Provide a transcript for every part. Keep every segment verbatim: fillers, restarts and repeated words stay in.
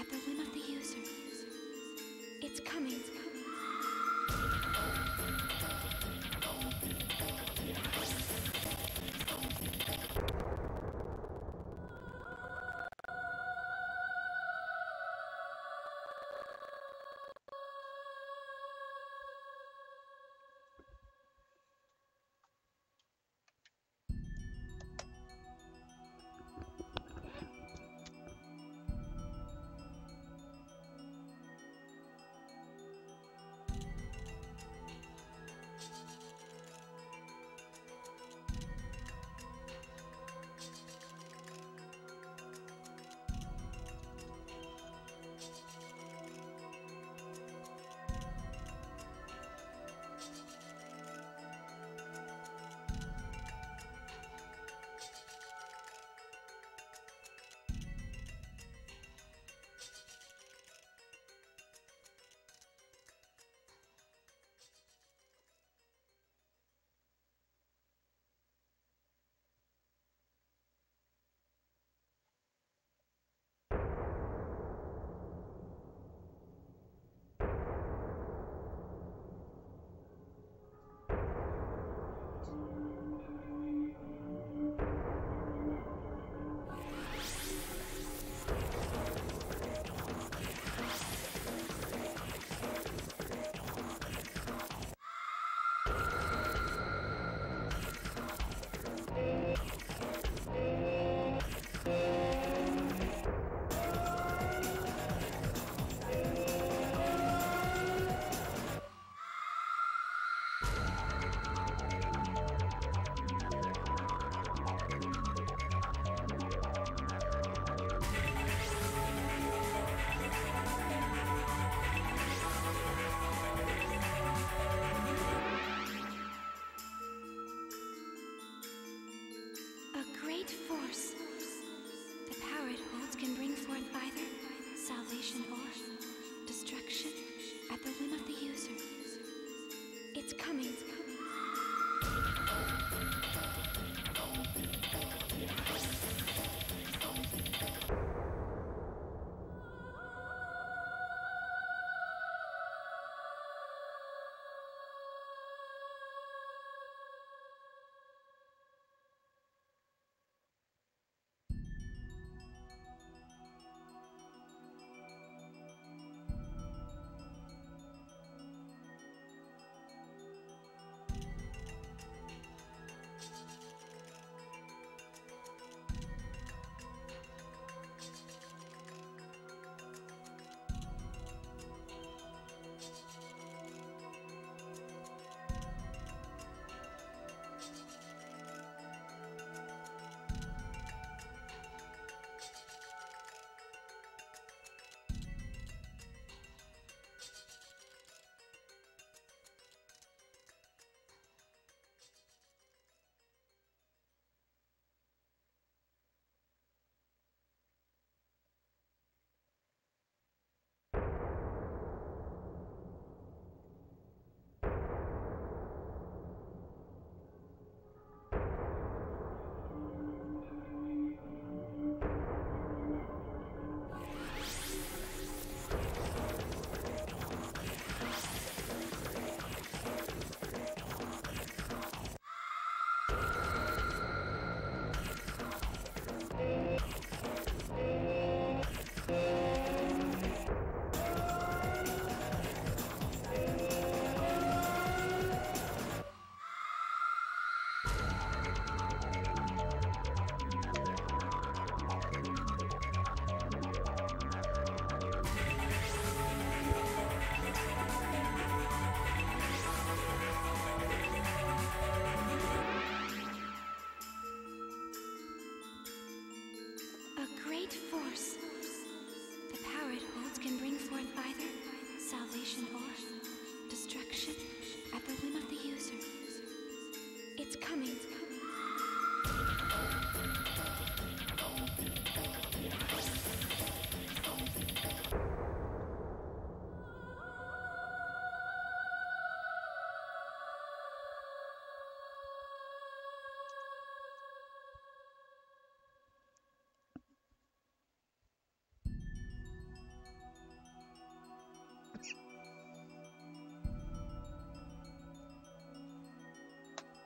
The whim of the user. It's coming. It's coming.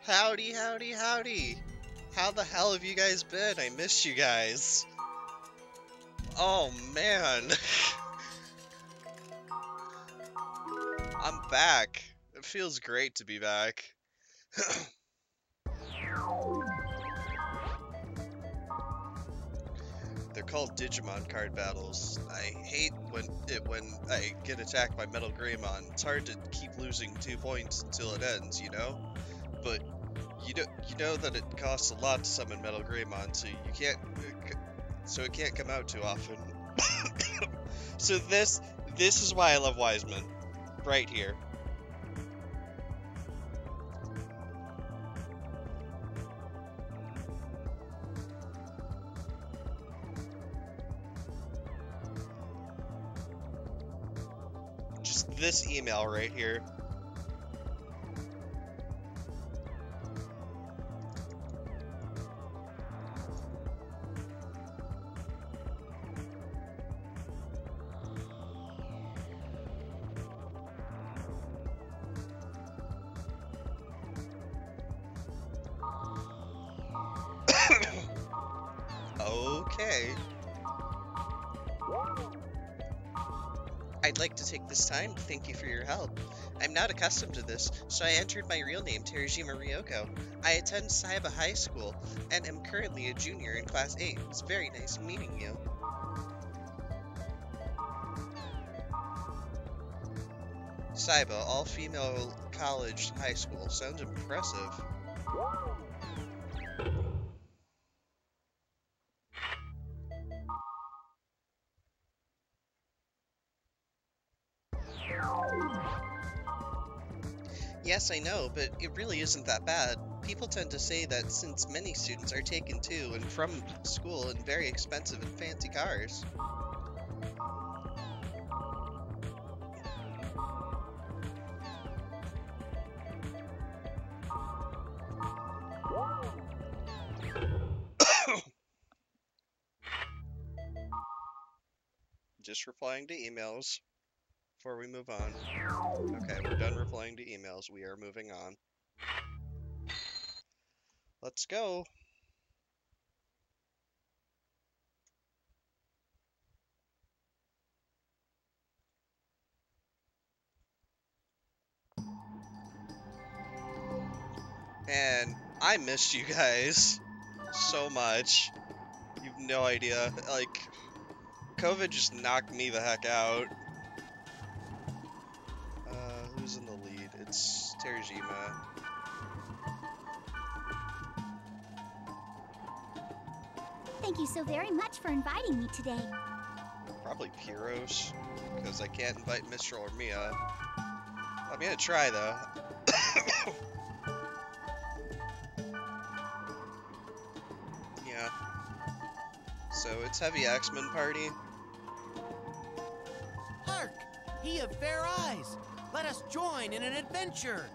Howdy, howdy, howdy! How the hell have you guys been? I missed you guys. Oh, man. I'm back. It feels great to be back. They're called Digimon card battles. I hate when it when I get attacked by Metal Greymon. It's hard to keep losing two points until it ends, you know? But you know you know that it costs a lot to summon Metal Greymon, so you can't so it can't come out too often. So this this is why I love Wiseman. Right here. Just this email right here. Okay. I'd like to take this time to thank you for your help. I'm not accustomed to this, so I entered my real name, Terajima Ryoko. I attend Saiba High School, and am currently a junior in Class eight. It was very nice meeting you. Saiba, all-female college high school. Sounds impressive. Yes, I know, but it really isn't that bad. People tend to say that since many students are taken to and from school in very expensive and fancy cars. Just replying to emails before we move on. Okay, we're done replying to emails. We are moving on. Let's go. And I missed you guys so much. You've no idea. Like, COVID just knocked me the heck out. Uh, who's in the lead? It's Terajima. Thank you so very much for inviting me today. Probably Pyros, because I can't invite Mistral or Mia. I'm gonna try, though. Yeah. So, it's Heavy Axeman Party. Hark! He of fair eyes! Let us join in an adventure!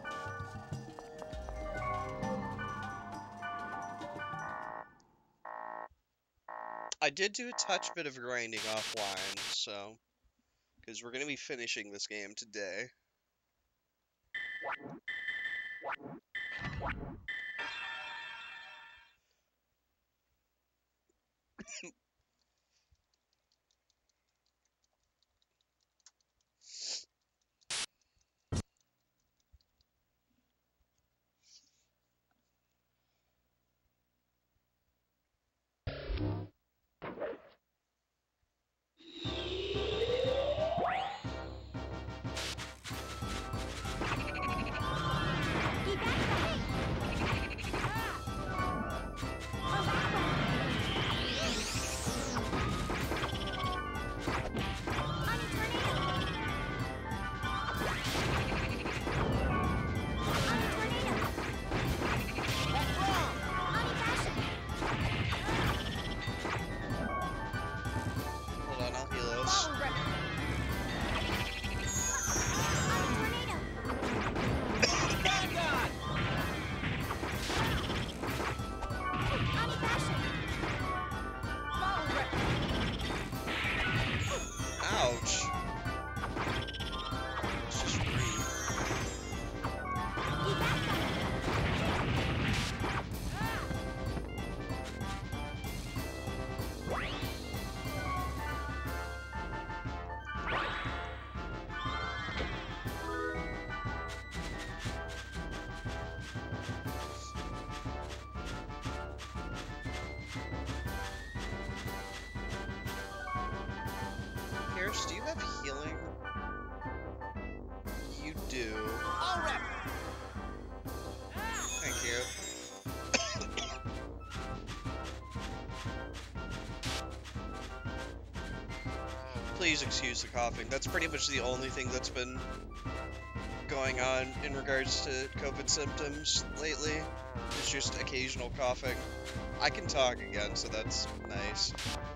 I did do a touch bit of grinding offline, so... because we're going to be finishing this game today. Cyrus, do you have healing? You do. All right. Thank you. Please excuse the coughing. That's pretty much the only thing that's been going on in regards to COVID symptoms lately. It's just occasional coughing. I can talk again, so that's nice.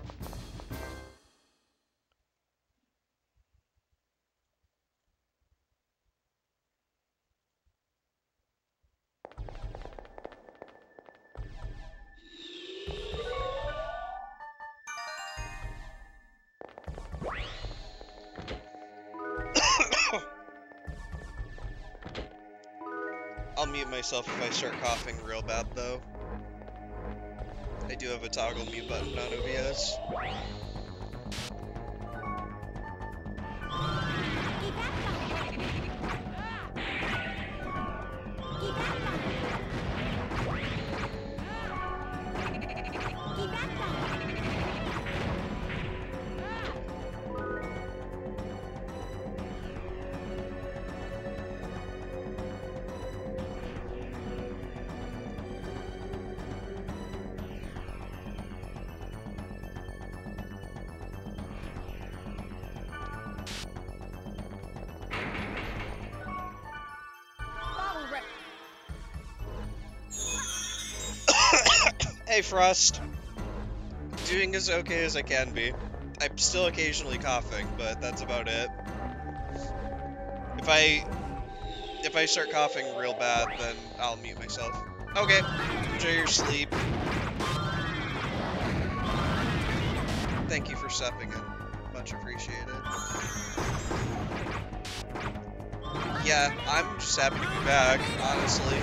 I'll mute myself if I start coughing real bad, though. I do have a toggle mute button on O B S. Hey Frost, doing as okay as I can be. I'm still occasionally coughing, but that's about it. If I if I start coughing real bad, then I'll mute myself. Okay, enjoy your sleep. Thank you for stepping in, much appreciated. Yeah, I'm just happy to be back, honestly.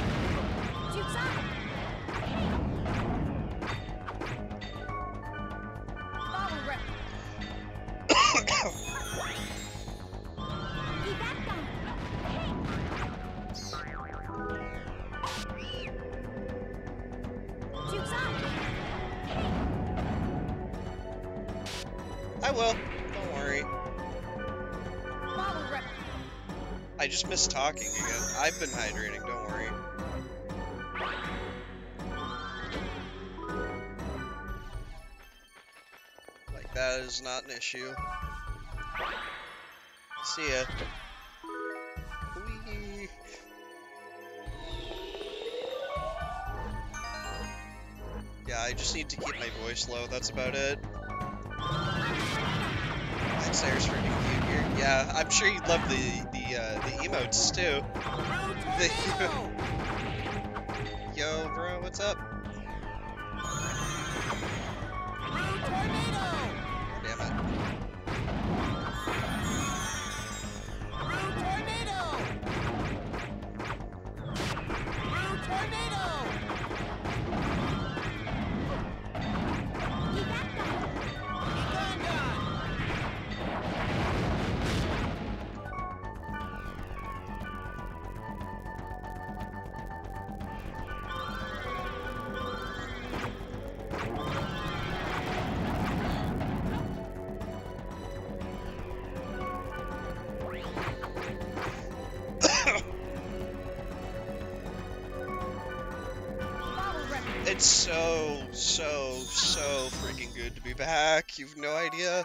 I will, don't worry. I just miss talking again. I've been hydrating, don't worry. Like, that is not an issue. See ya. Whee. Yeah, I just need to keep my voice low, that's about it. That Sarah's freaking cute here. Yeah, I'm sure you'd love the the uh, the emotes too. The Yo, bro, what's up? Damn it. It's so, so, so freaking good to be back. You've no idea.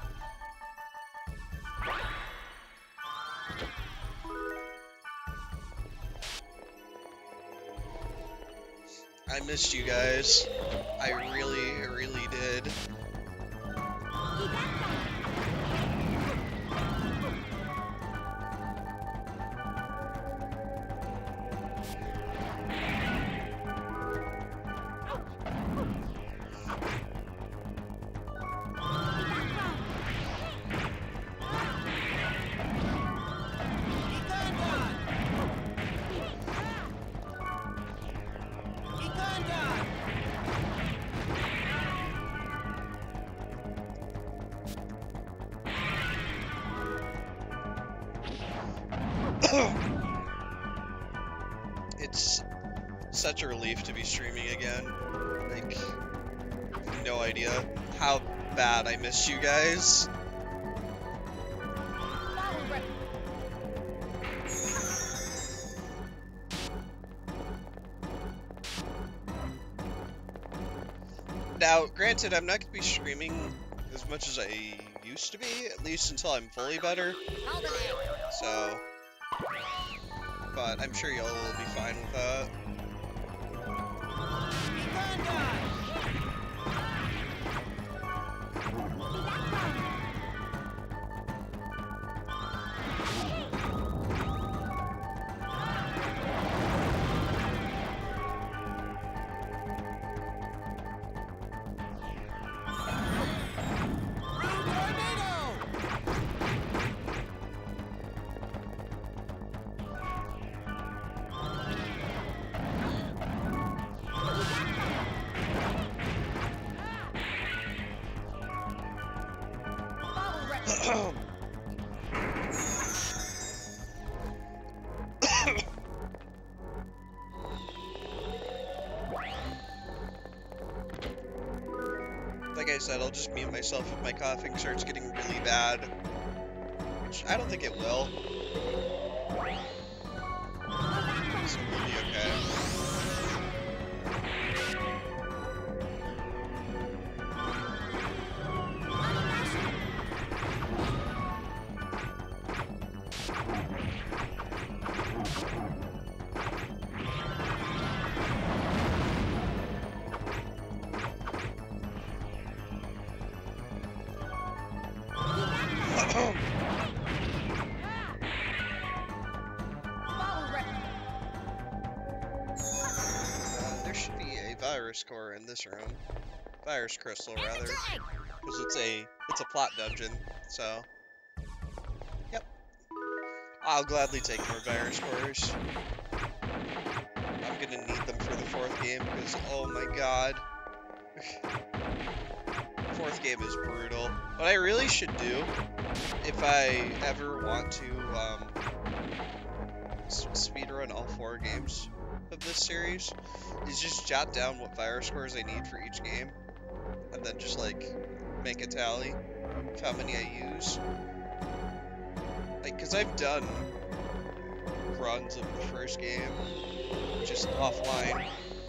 I missed you guys. I really, really did. It's such a relief to be streaming again. Like, no idea how bad I missed you guys. Now, granted, I'm not going to be streaming as much as I used to be, at least until I'm fully better. So, but I'm sure y'all will be fine with that. Like I said, I'll just mute myself if my coughing starts getting really bad, which I don't think it will. So we'll be okay. Virus core in this room. Virus crystal, rather. Because it's a it's a plot dungeon, so. Yep. I'll gladly take more virus cores. I'm gonna need them for the fourth game because oh my god. Fourth game is brutal. What I really should do, if I ever want to um speedrun all four games of this series, is just jot down what virus scores I need for each game, and then just like make a tally of how many I use. Like, cause I've done runs of the first game just offline.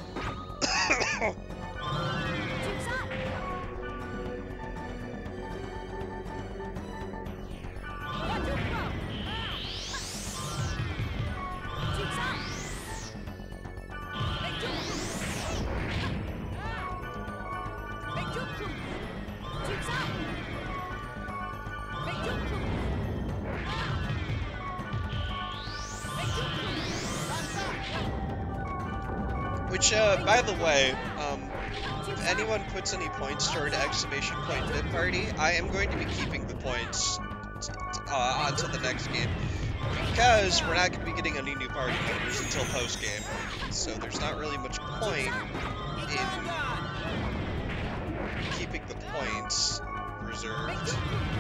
Which, uh, by the way, um, if anyone puts any points toward exclamation point bit party, I am going to be keeping the points uh, onto the next game, because we're not going to be getting any new party members until post-game, so there's not really much point in keeping the points reserved.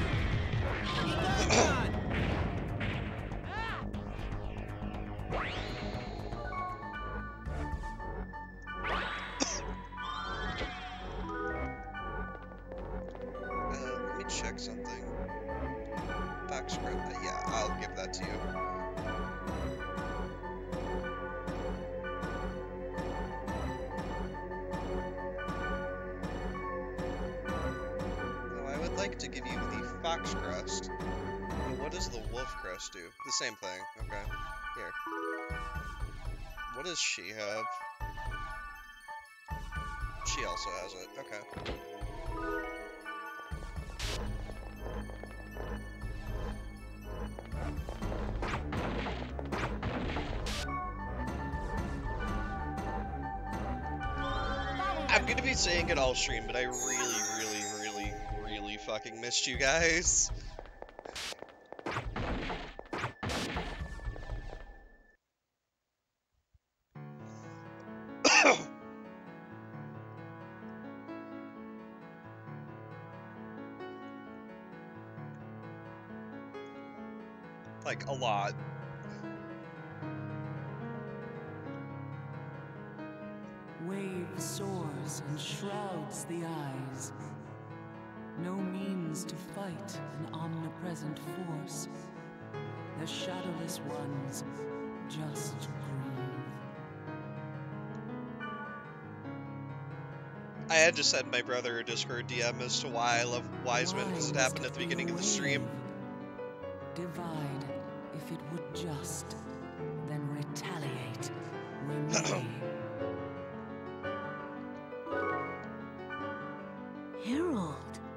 Check something. Box script. Yeah, I'll give that to you. Now, I would like to give you the Fox Crest. But what does the Wolf Crest do? The same thing. Okay. Here. What does she have? She also has it. Okay. I'm gonna be saying it all stream, but I really, really, really, really fucking missed you guys. Like, a lot. Wave soars and shrouds the eyes. No means to fight an omnipresent force. The shadowless ones just grieve. I I had to send my brother a Discord D M as to why I love Wiseman, because it Wise happened at the beginning of the stream. wave. Divide if it would just, then retaliate when may. Harold.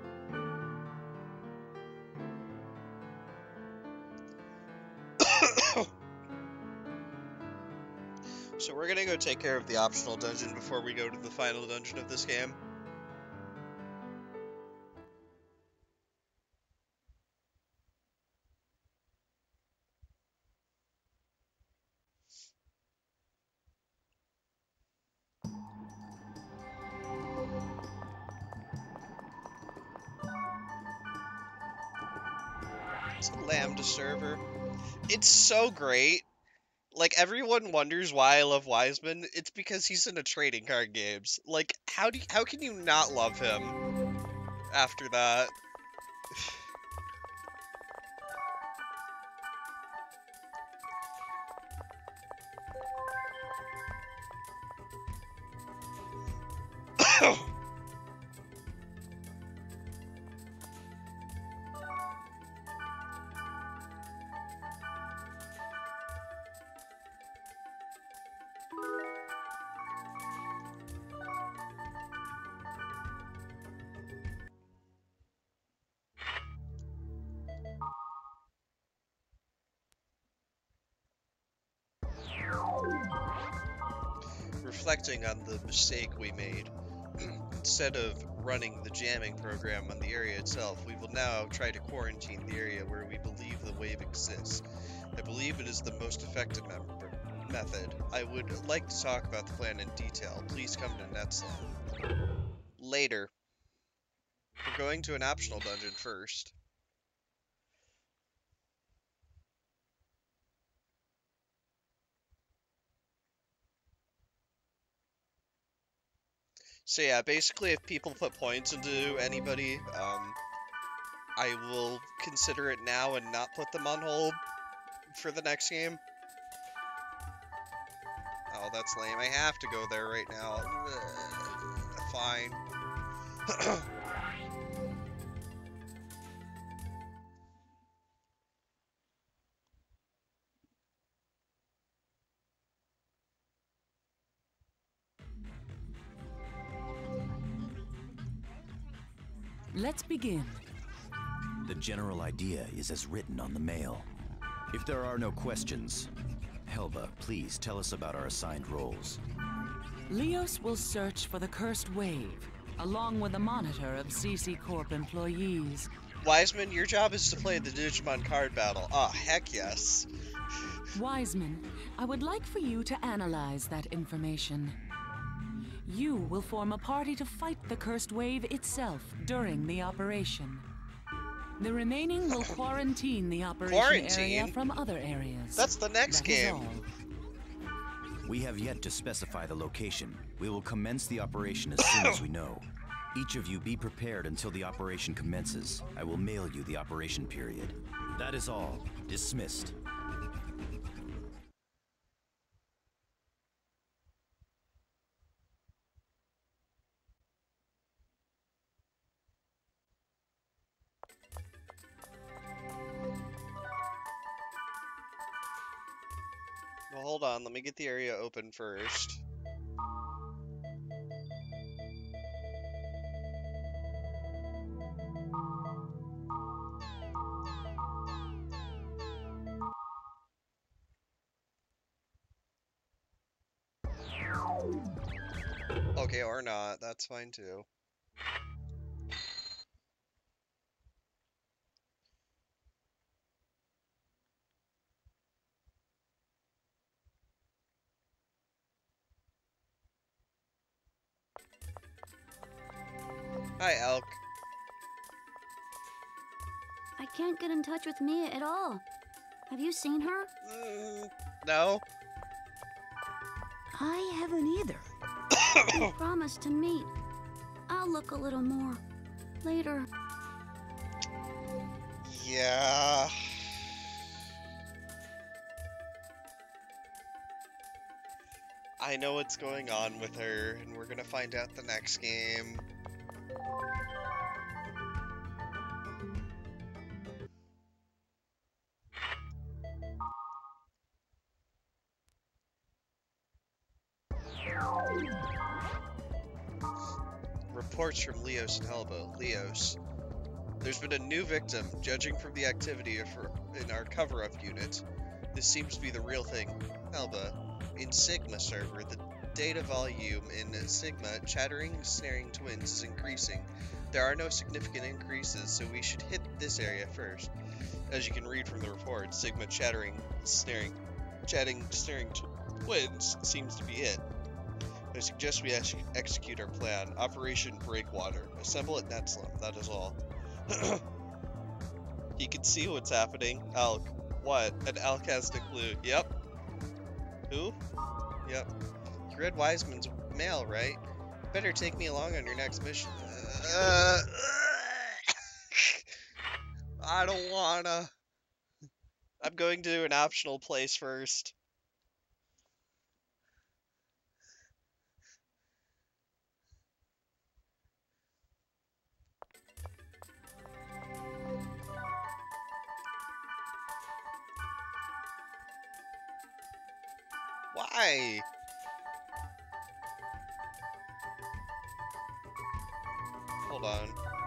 So we're gonna go take care of the optional dungeon before we go to the final dungeon of this game. It's a Lambda server. It's so great. Like, everyone wonders why I love Wiseman. It's because he's in a trading card games. Like, how do you, how can you not love him after that? Reflecting on the mistake we made, instead of running the jamming program on the area itself, we will now try to quarantine the area where we believe the wave exists. I believe it is the most effective mem method. I would like to talk about the plan in detail. Please come to Netslam. Later. We're going to an optional dungeon first. So yeah, basically if people put points into anybody, um, I will consider it now and not put them on hold for the next game. Oh, that's lame. I have to go there right now. Ugh, fine. Let's begin. The general idea is as written on the mail. If there are no questions, Helva, please tell us about our assigned roles. Leos will search for the cursed wave, along with a monitor of C C Corp employees. Wiseman, your job is to play the Digimon card battle. Ah, heck yes. Wiseman, I would like for you to analyze that information. You will form a party to fight the cursed wave itself during the operation. The remaining will quarantine the operation Quarantine? area from other areas. That's the next That is game. all. We have yet to specify the location. We will commence the operation as soon as we know. Each of you be prepared until the operation commences. I will mail you the operation period. That is all. Dismissed. Well, hold on. Let me get the area open first. Okay, or not. That's fine too. Hi, Elk. I can't get in touch with Mia at all. Have you seen her? Mm, no. I haven't either. We promised to meet. I'll look a little more later. Yeah. I I know what's going on with her, and we're gonna find out the next game. Reports from Leos and Helba. Leos. There's been a new victim. Judging from the activity for, in our cover-up unit, this seems to be the real thing. Helba. In Sigma server, the data volume in Sigma chattering snaring twins is increasing. There are no significant increases, so we should hit this area first. As you can read from the report, Sigma chattering snaring chatting snaring tw twins seems to be it. I suggest we ex execute our plan. Operation Breakwater. Assemble at Netslum, that is all. He can see what's happening. Alk. What? An Alk has the clue. Yep. Who? Yep. You read Wiseman's mail, right? Better take me along on your next mission. Uh, I don't wanna. I'm going to an optional place first. Why? Hold on.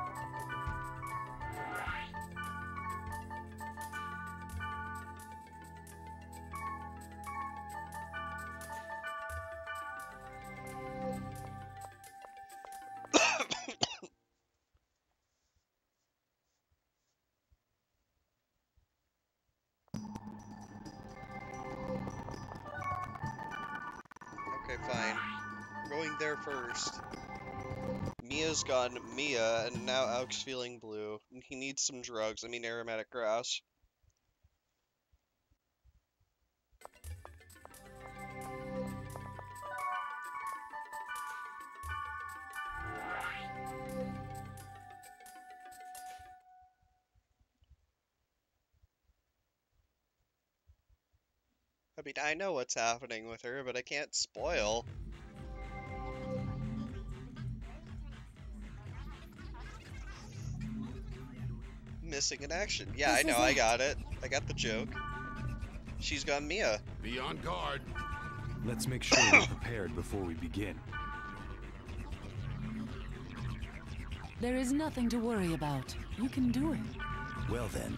Okay, fine. Going there first. Mia's gone Mia, and now Alk's feeling blue. He needs some drugs. I mean aromatic grass. I mean, I know what's happening with her, but I can't spoil. Missing in action. Yeah, I know, I got it. I got the joke. She's gone Mia. Be on guard. Let's make sure we're prepared before we begin. There is nothing to worry about. You can do it. Well then.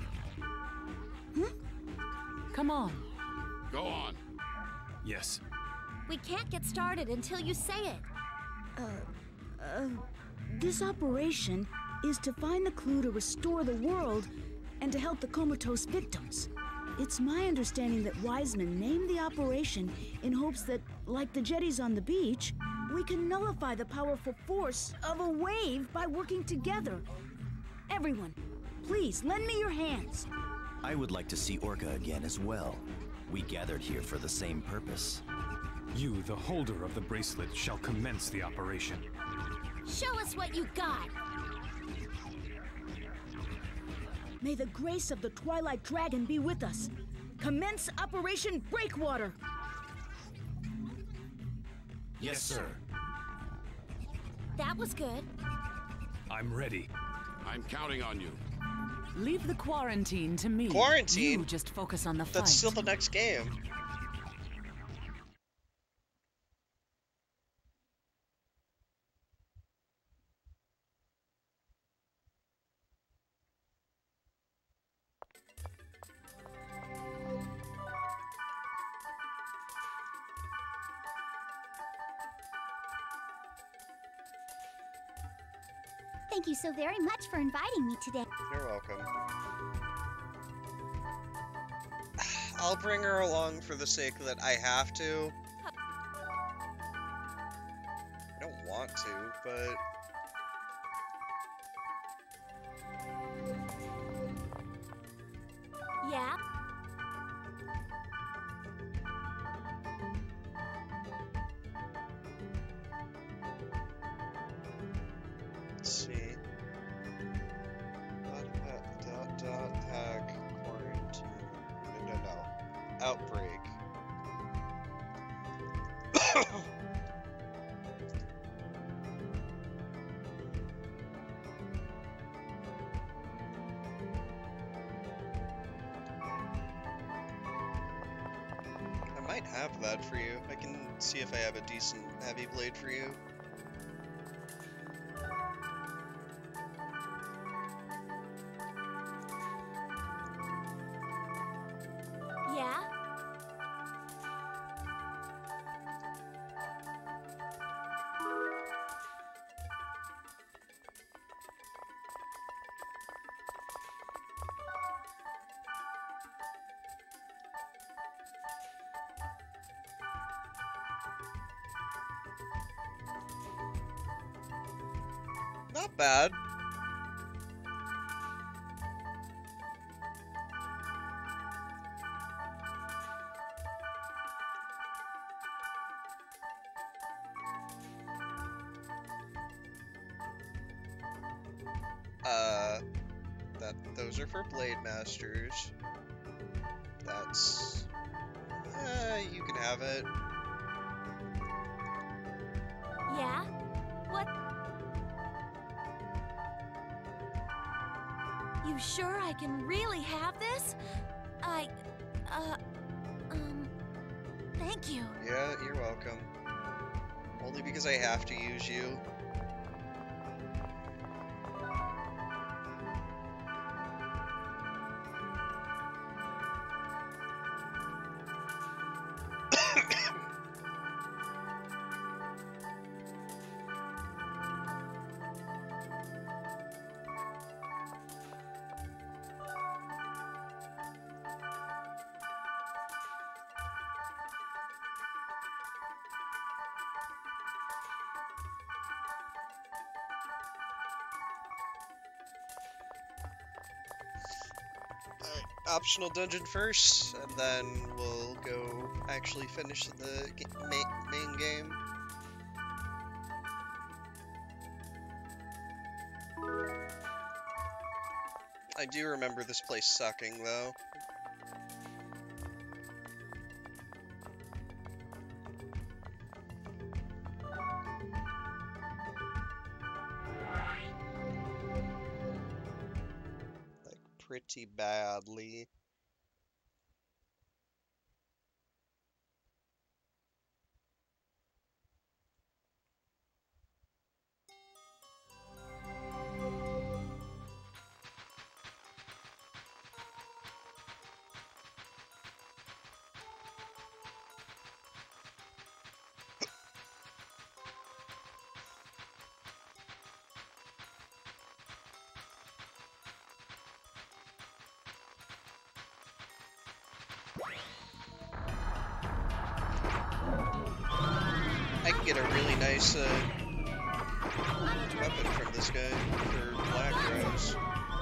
Hmm? Come on. Go on. Yes. We can't get started until you say it. Uh, uh, this operation is to find the clue to restore the world and to help the comatose victims. It's my understanding that Wiseman named the operation in hopes that, like the jetties on the beach, we can nullify the powerful force of a wave by working together. Everyone, please lend me your hands. I would like to see Orca again as well. We gathered here for the same purpose. You, the holder of the bracelet, shall commence the operation. Show us what you got. May the grace of the Twilight Dragon be with us. Commence Operation Breakwater. Yes, sir. That was good. I'm ready. I'm counting on you. Leave the quarantine to me. Quarantine? You just focus on the fight. That's still the next game. Thank you so very much for inviting me today. You're welcome. I'll bring her along for the sake that I have to. I don't want to, but... Yeah? Let's see. Dot, dot, dot, dot, hack, quarantine. No, no, no. Outbreak. might have that for you. I can see if I have a decent heavy blade for you. Yeah? Not bad. Uh, that those are for Blade Masters. That's, uh, you can have it. Yeah? What? You sure I can really have this? I, uh, um, thank you. Yeah, you're welcome. Only because I have to use you. Alright, optional dungeon first, and then we'll go actually finish the ga ma main game. I do remember this place sucking, though. Pretty badly. I can get a really nice uh, weapon from this guy for Black Rose.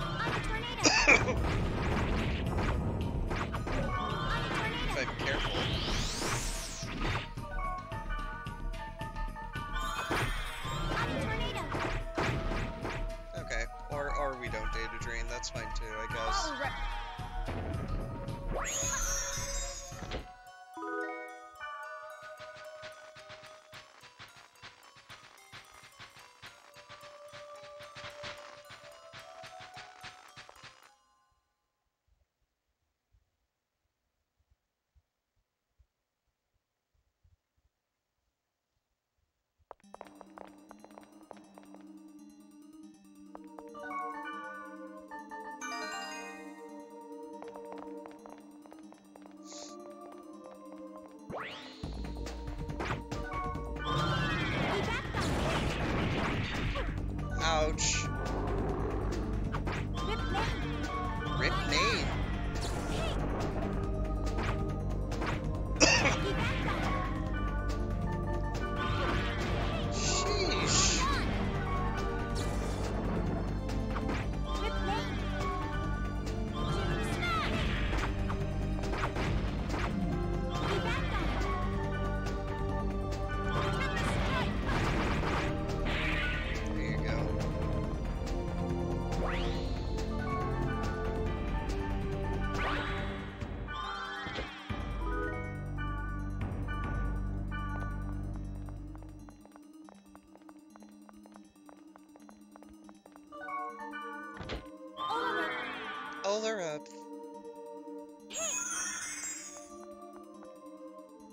If I'm careful. Okay, or or we don't data drain. That's fine too, I guess. Ouch. Rip name. Sheesh. There you go. Olarup.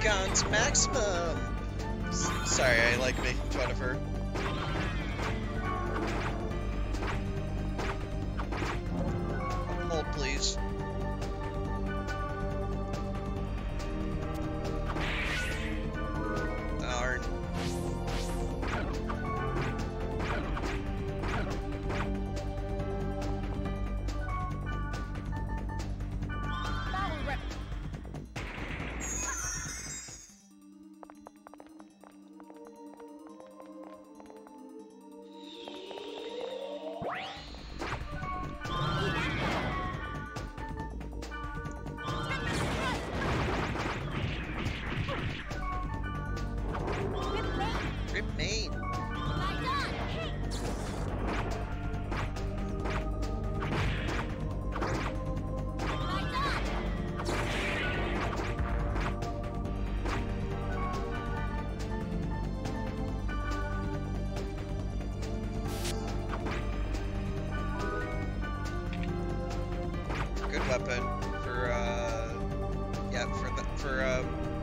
Guns Maximum! S sorry, I like making fun of her. Hold, please. Darn. Rip main. Good weapon for uh yeah for the for um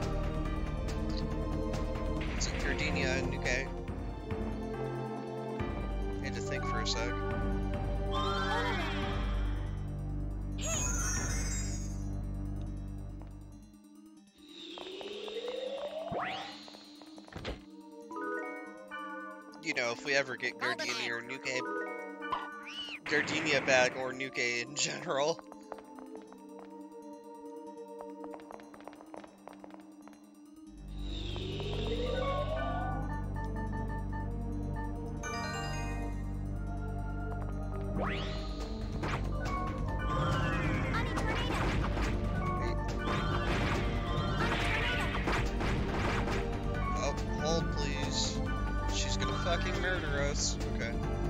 is it Gardenia and Nuke? Had to think for a sec. You know, if we ever get Gardenia or Nuke, Gardenia back or Nuke in general. Oh, hold please. She's gonna fucking murder us. Okay.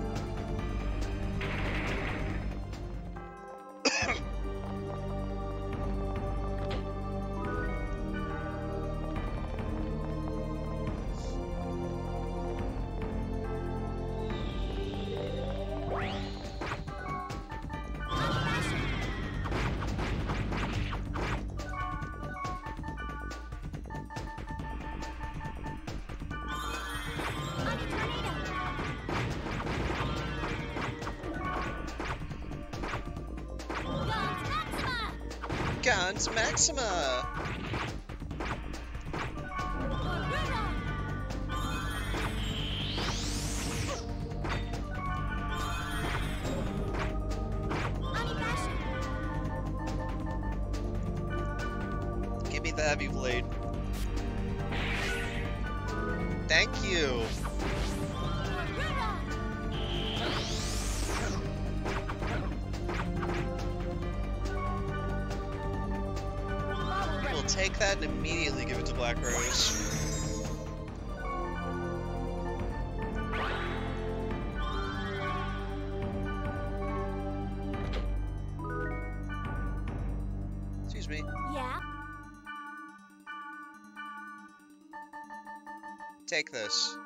Guns Maxima! Give me the heavy blade. Thank you! We'll take that and immediately give it to Black Rose. Excuse me. Yeah? Take this.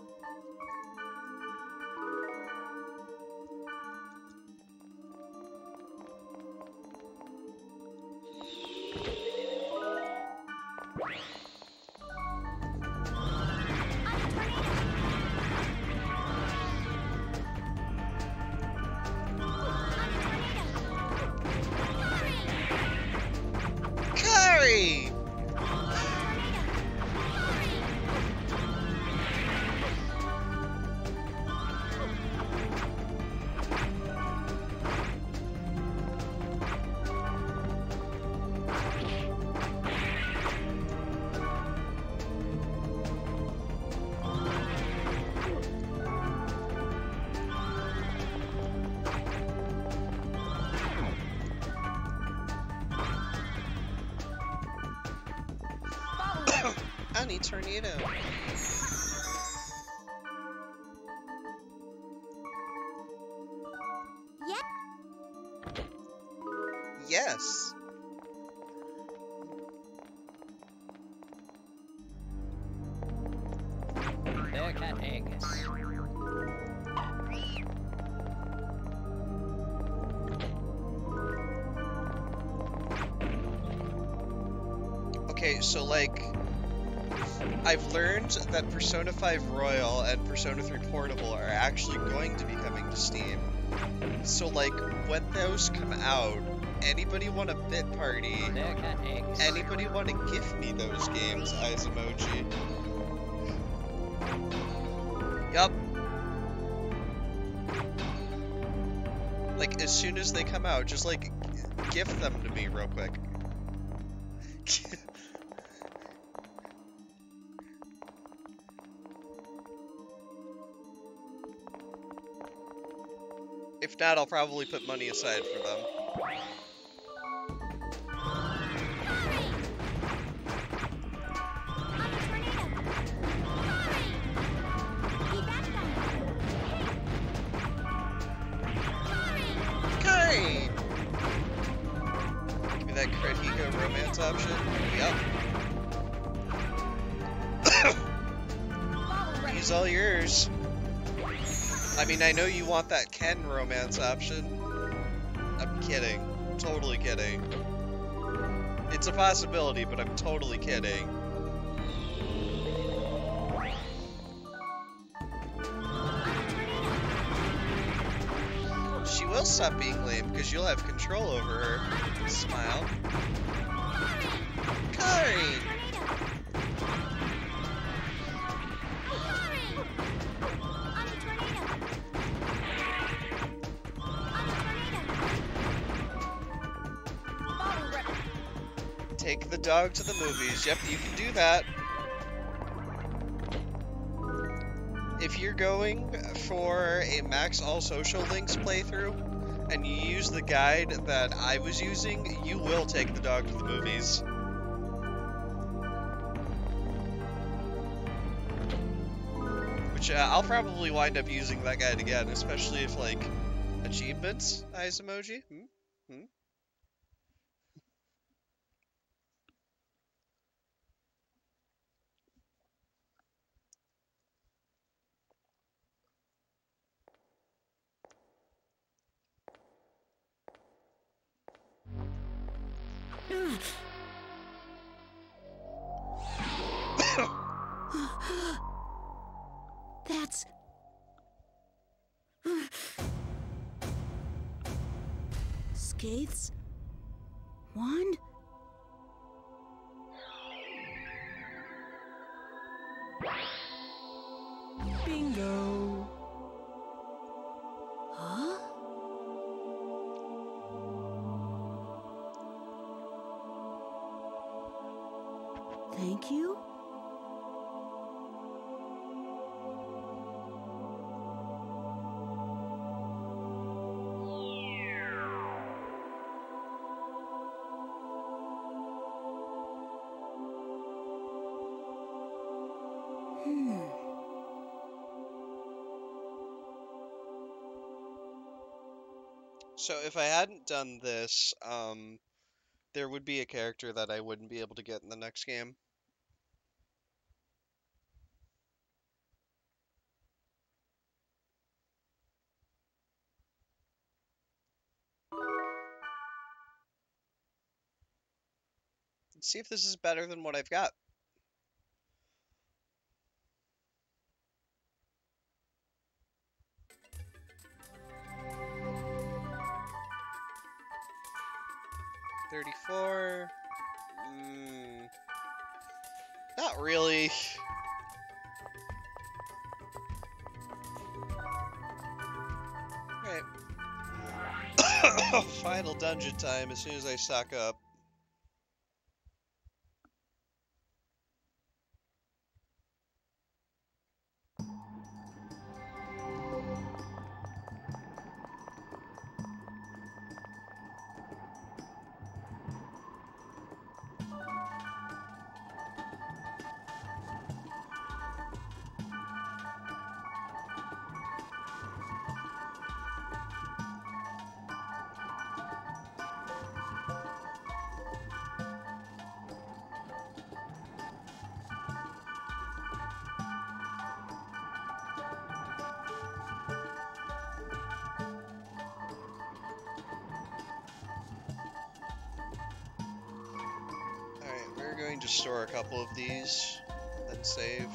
Kari! I need tornado. Yeah? Yes. Bearcat egg. Okay, so like I've learned that Persona five Royal and Persona three Portable are actually going to be coming to Steam. So, like, when those come out, anybody want a bit party? Anybody want to gift me those games? Eyes emoji. Yup. Like, as soon as they come out, just, like, gift them to me real quick. If not, I'll probably put money aside for them. Okay. Give me that Credhico romance option. Yep. He's all yours. I mean, I know you want that Ken romance option. I'm kidding. Totally kidding. It's a possibility, but I'm totally kidding. She will stop being lame, because you'll have control over her. Smile. Kari! Take the dog to the movies. Yep, you can do that. If you're going for a Max All Social Links playthrough, and you use the guide that I was using, you will take the dog to the movies. Which, uh, I'll probably wind up using that guide again, especially if, like, achievements, eyes emoji. Hmm? Hmm? That's... Skaith's wand? Bingo. Huh? Thank you? Hmm. So if I hadn't done this, um, there would be a character that I wouldn't be able to get in the next game. Let's see if this is better than what I've got. thirty-four. Mm, not really. Alright. Final dungeon time as soon as I stock up. Alright, we're going to store a couple of these. Then and save.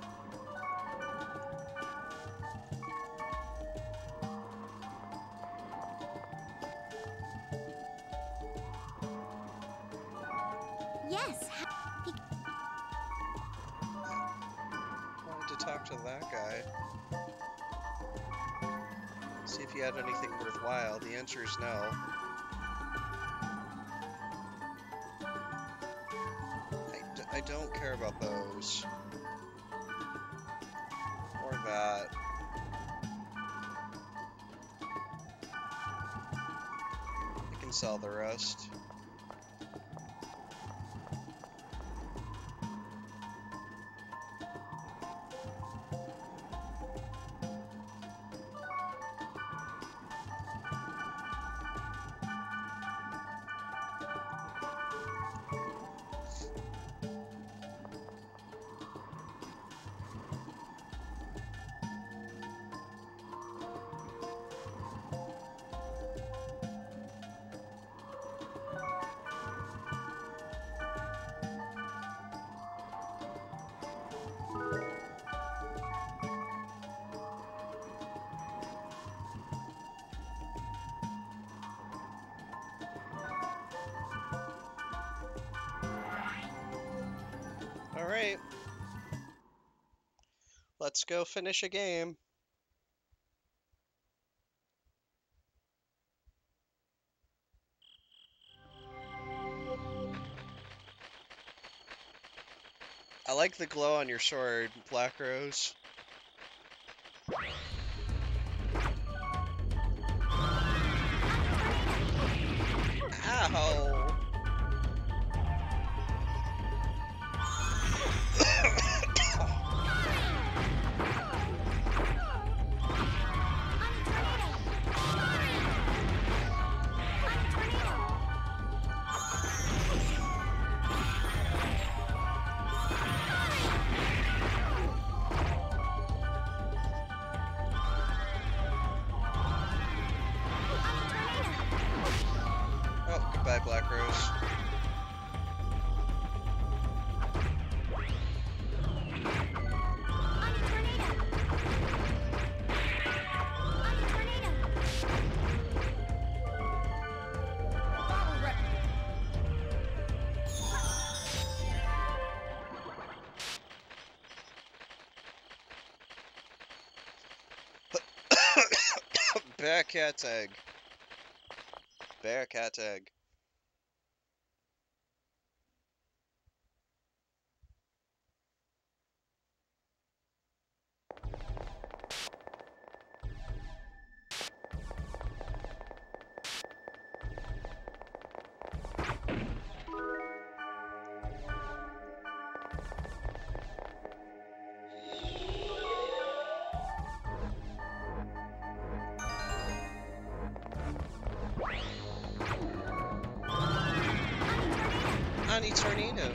Yes. Wanted to talk to that guy. See if he had anything worthwhile. The answer is no. I, d I don't care about those. Or that. I can sell the rest. Alright. Let's go finish a game. I like the glow on your sword, Black Rose. Ow! Oh, goodbye, Black Rose. Bearcat's egg. Bearcat's egg. Ani Tornado.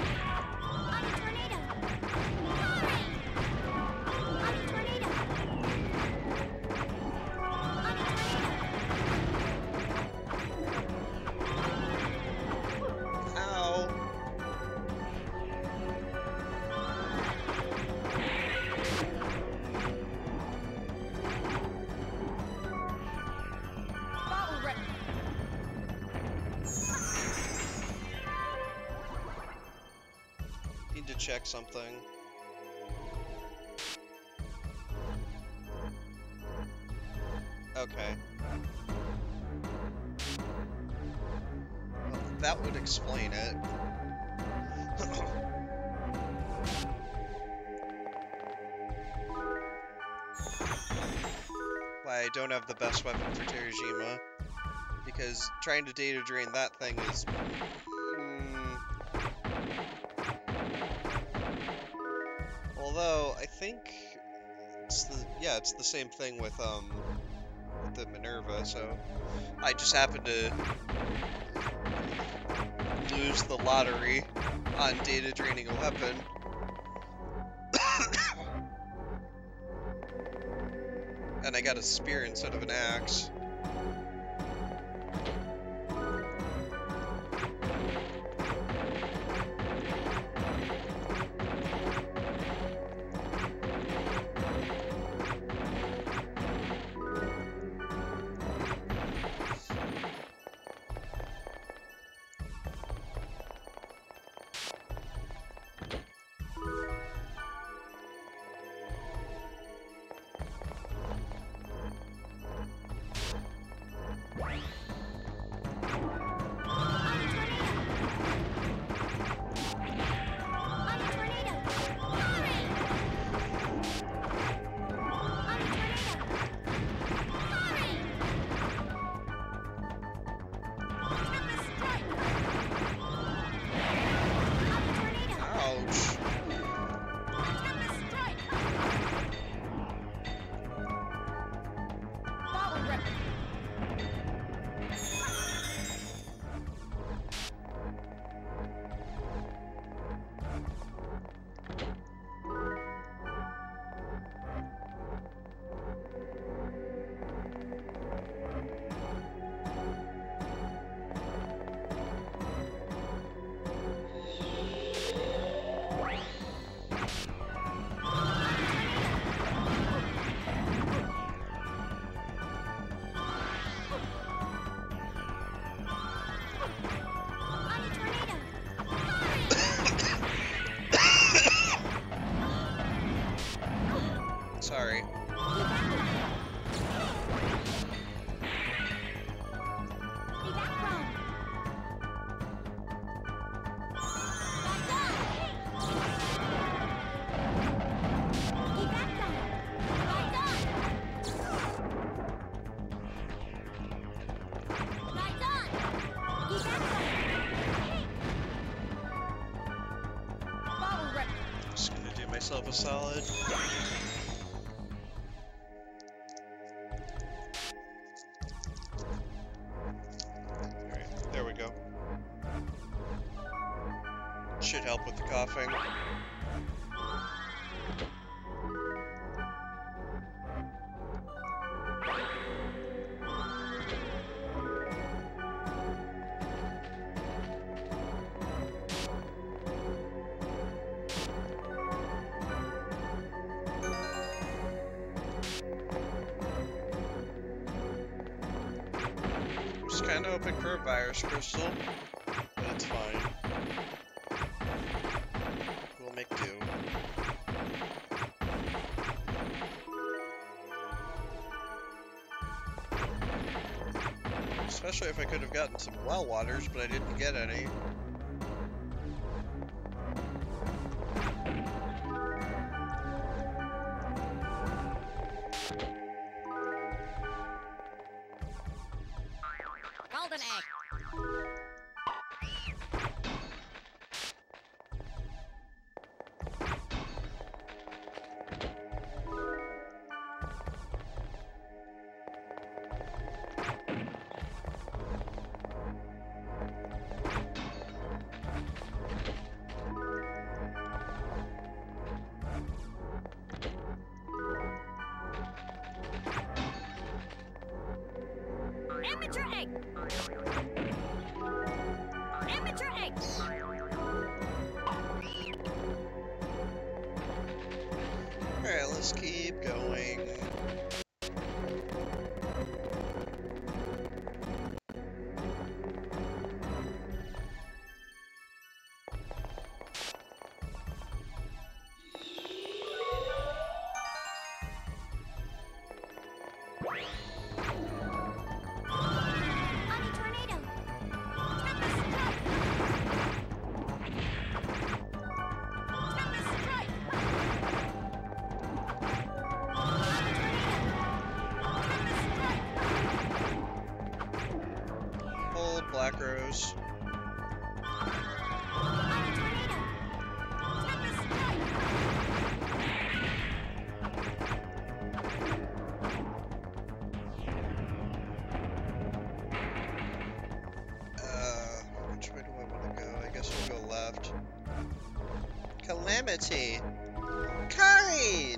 Ow. Need to check something. Okay. Well, that would explain it. Why I don't have the best weapon for Terajima. Because trying to data drain that thing is... Mm, although, I think... It's the, yeah, it's the same thing with, um... with the Minerva, so... I just happened to... lose the lottery on data draining a weapon. And I got a spear instead of an axe. myself a solid. Alright, there we go. Should help with the coughing. Just kind of hoping for a virus crystal, but it's fine. We'll make do. Especially if I could have gotten some well waters, but I didn't get any. Golden egg. Amateur egg. Amateur egg. Alright, let's keep going. Honey tornado. Tempest strike. Tempest strike. Honey tornado. Tempest strike. Hold Black Rose. Honey tornado. Tempest strike. Uh, which way do I want to go? I guess we'll go left. Calamity! Kine!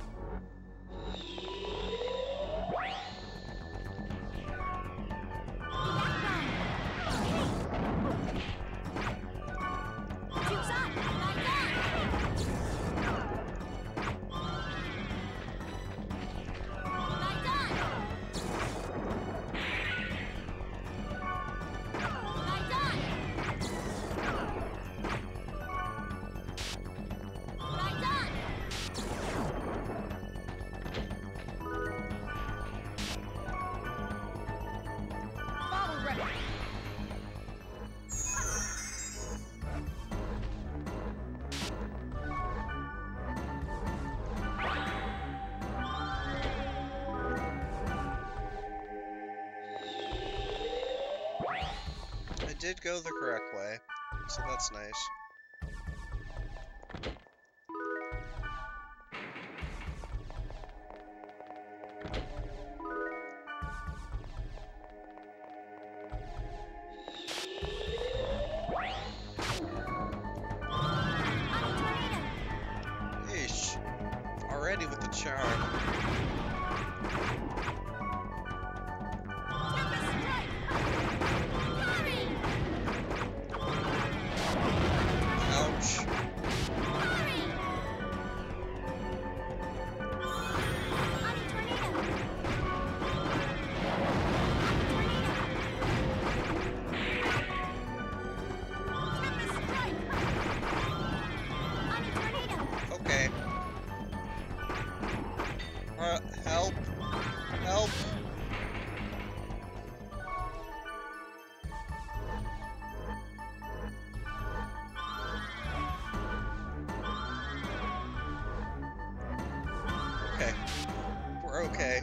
Juke's on. Lights on. Lights on. Lights on. Lights on. Bottle ready. I did go the correct way, so that's nice. Yeesh. Already with the charm. Tempest strike. Hurry. Ouch. Hurry. Honey tornado. Tempest strike. Honey tornado. Okay. Uh, help. Help. Okay. We're okay.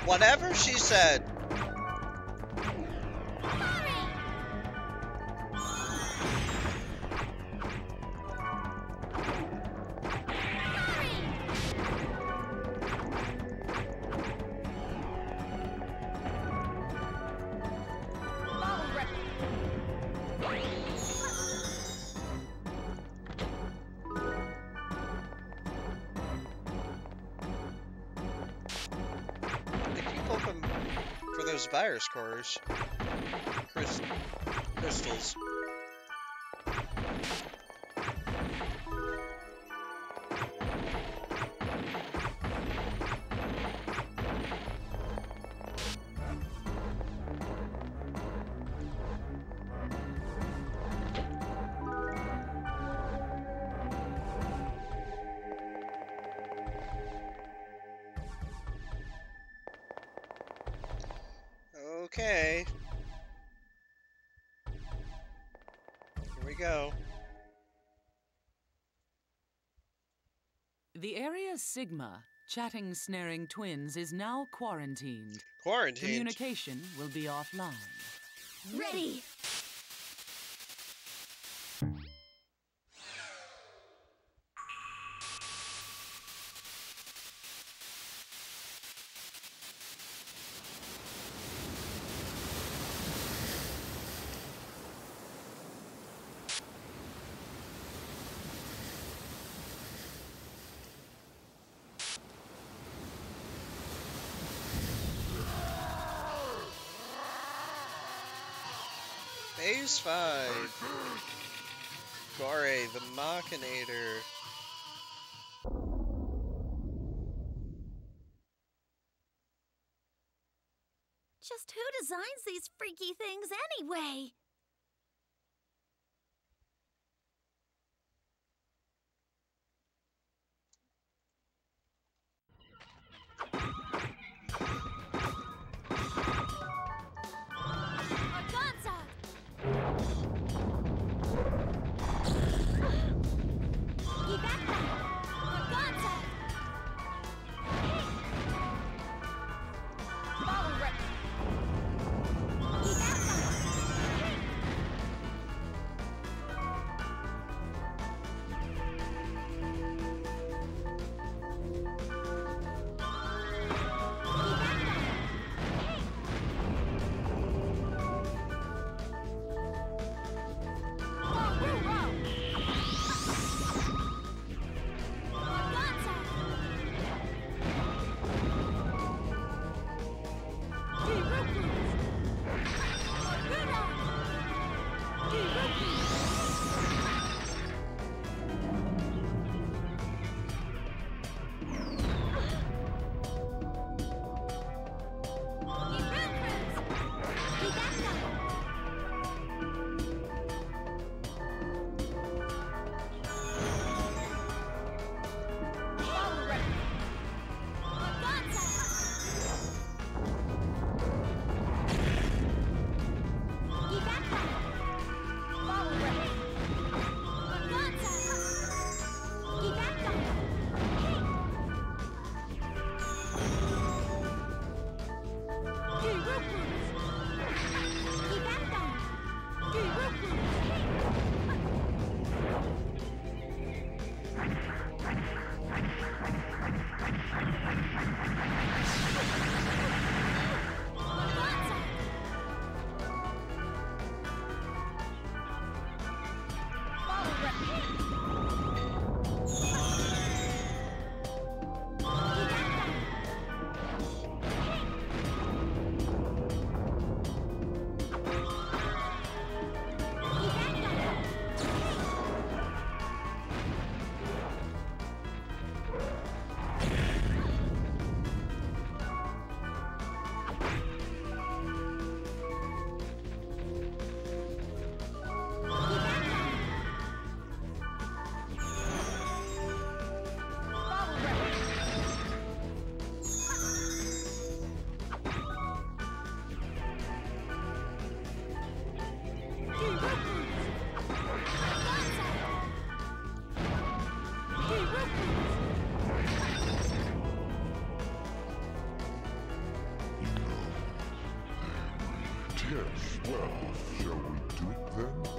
Whatever she said. For those virus cores. Crys crystals. Okay. Here we go. The area Sigma, chatting snaring twins, is now quarantined. Quarantined? Communication will be offline. Ready! Phase five. Gore, the Machinator. Just who designs these freaky things anyway? Organza! Yes, well, shall we do it then?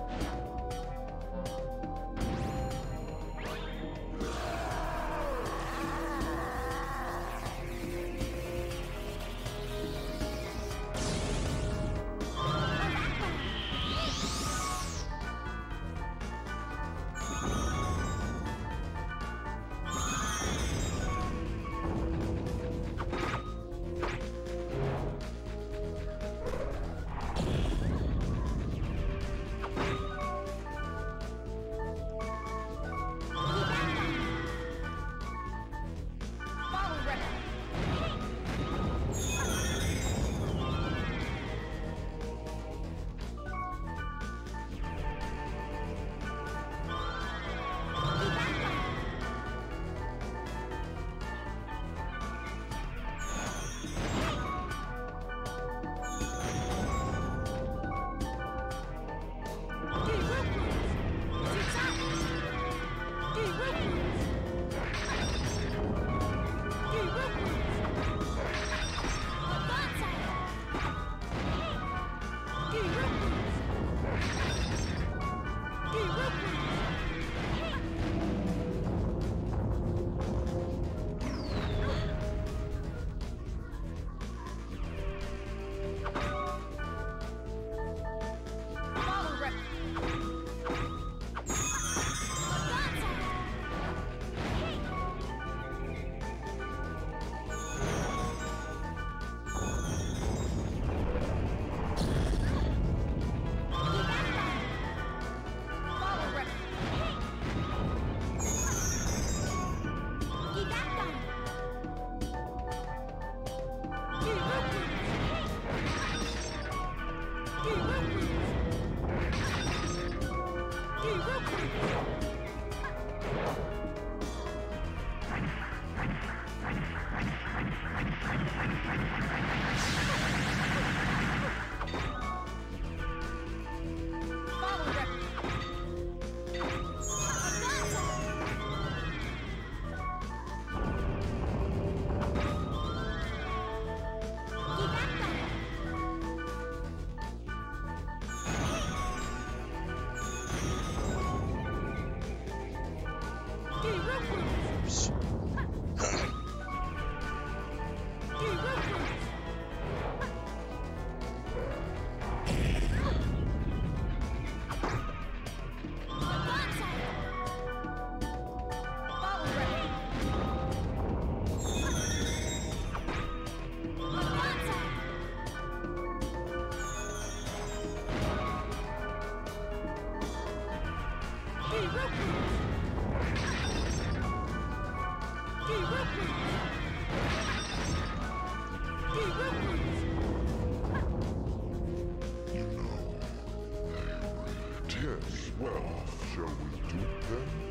Yes, well, shall we do it then?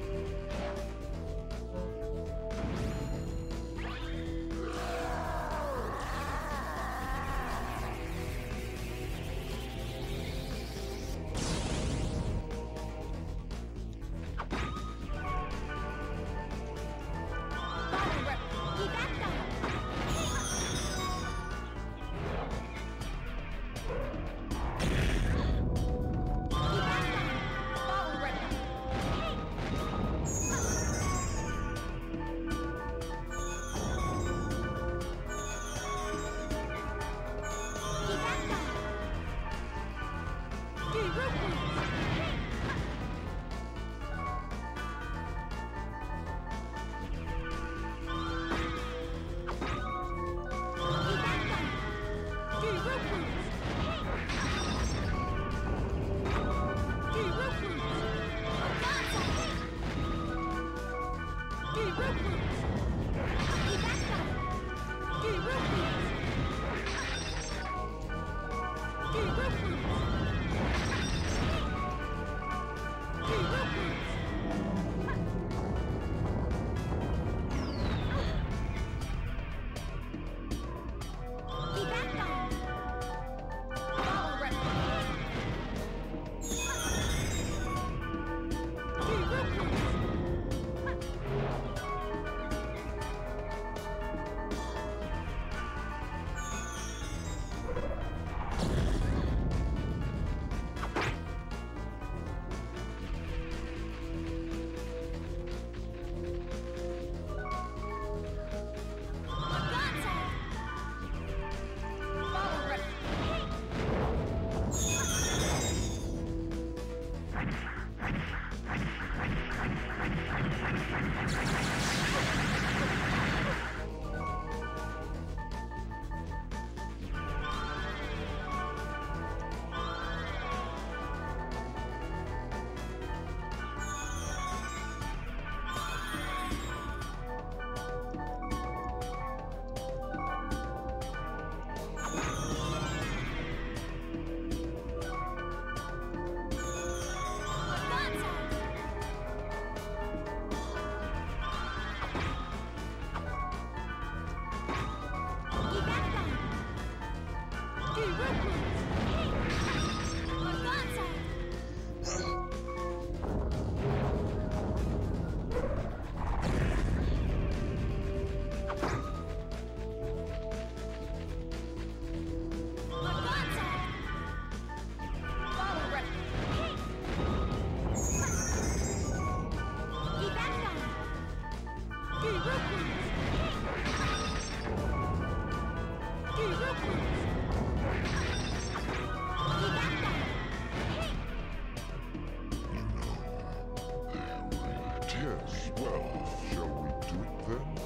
Yes, well, shall we do it then?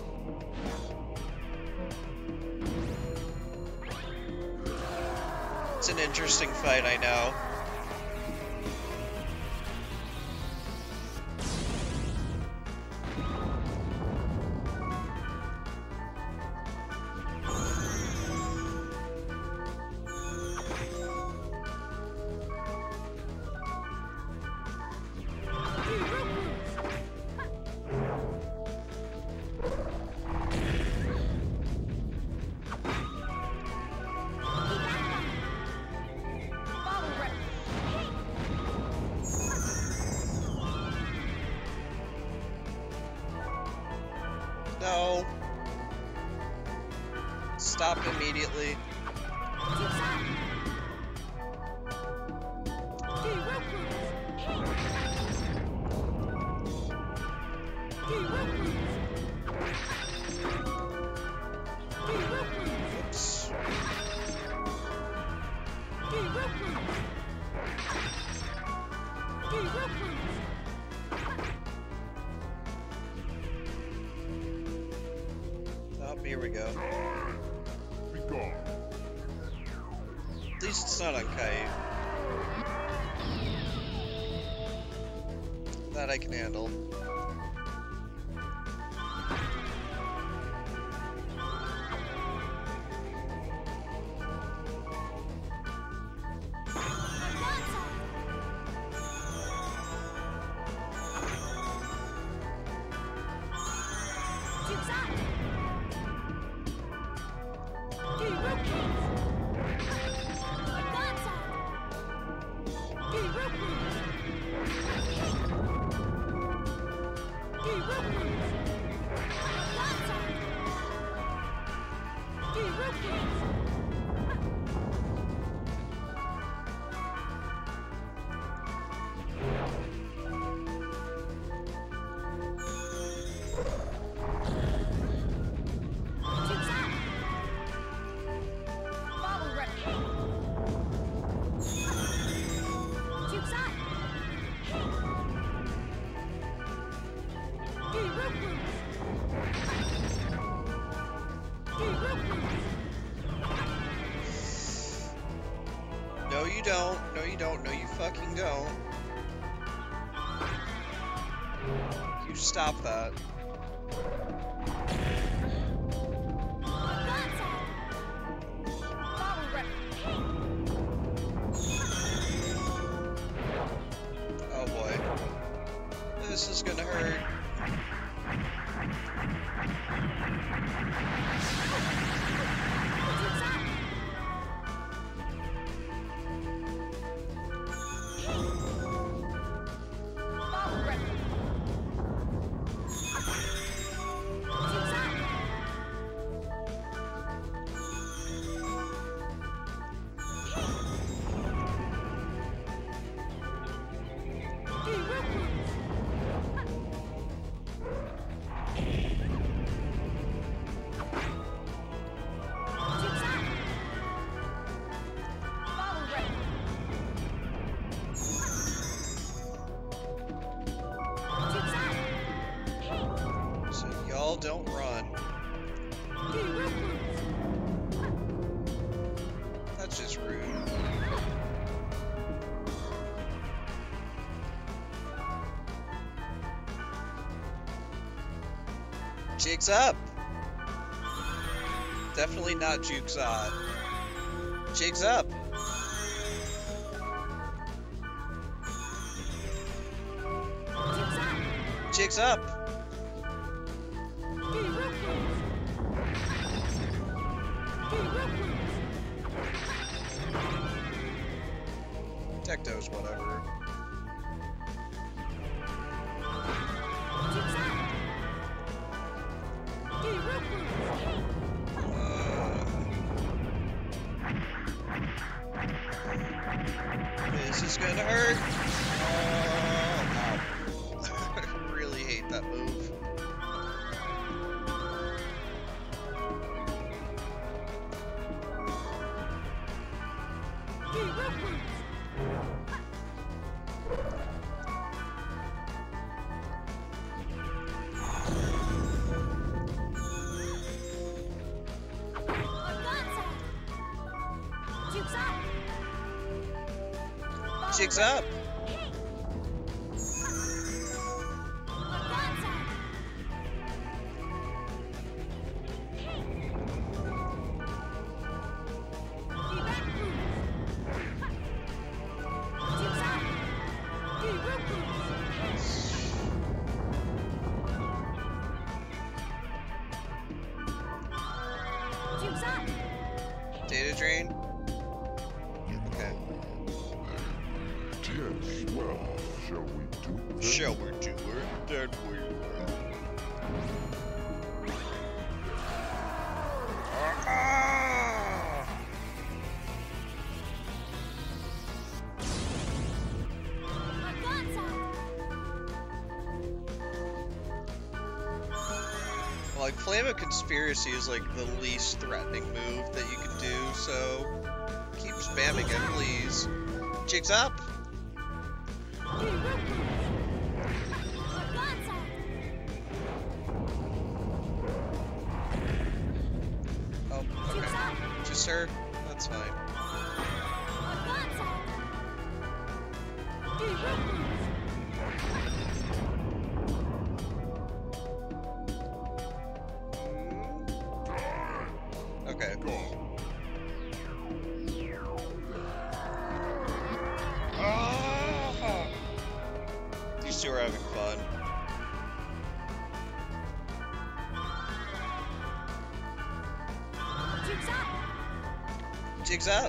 It's an interesting fight, I know. No. Stop immediately. Oops. Oh, here we go. Be gone. At least it's not on Kai. That I can handle. No, you don't. No, you don't. No, you fucking don't. You stop that. Oh boy. This is gonna hurt. So y'all don't run. That's just rude. Jig's up. Definitely not Juke's on. Jig's up. Jig's up. Tecto's whatever. Uh, this is gonna hurt. Oh, ow. I really hate that move. Jig's up. Data drain. Okay. Yes, well, shall we do that? Shall we do it? Then we will. Ah! Like, Flame of Conspiracy is like the least threatening move that you can do, so keep spamming it, please. Jig's up! Oh, okay. Just her? That's fine. Okay. Ah! These two are having fun. Jig's up! Jig's up!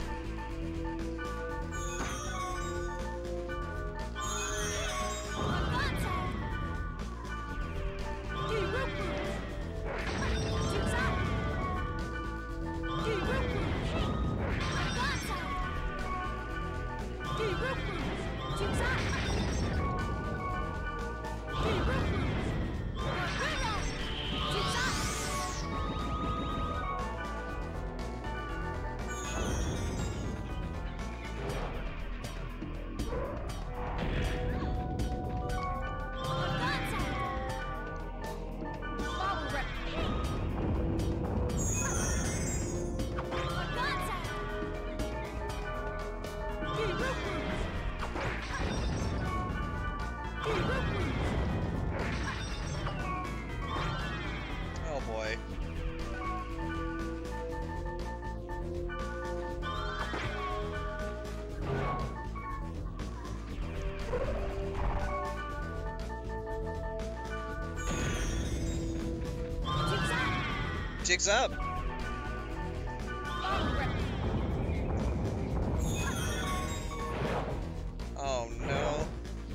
Oh boy. Jig's up! Oh no.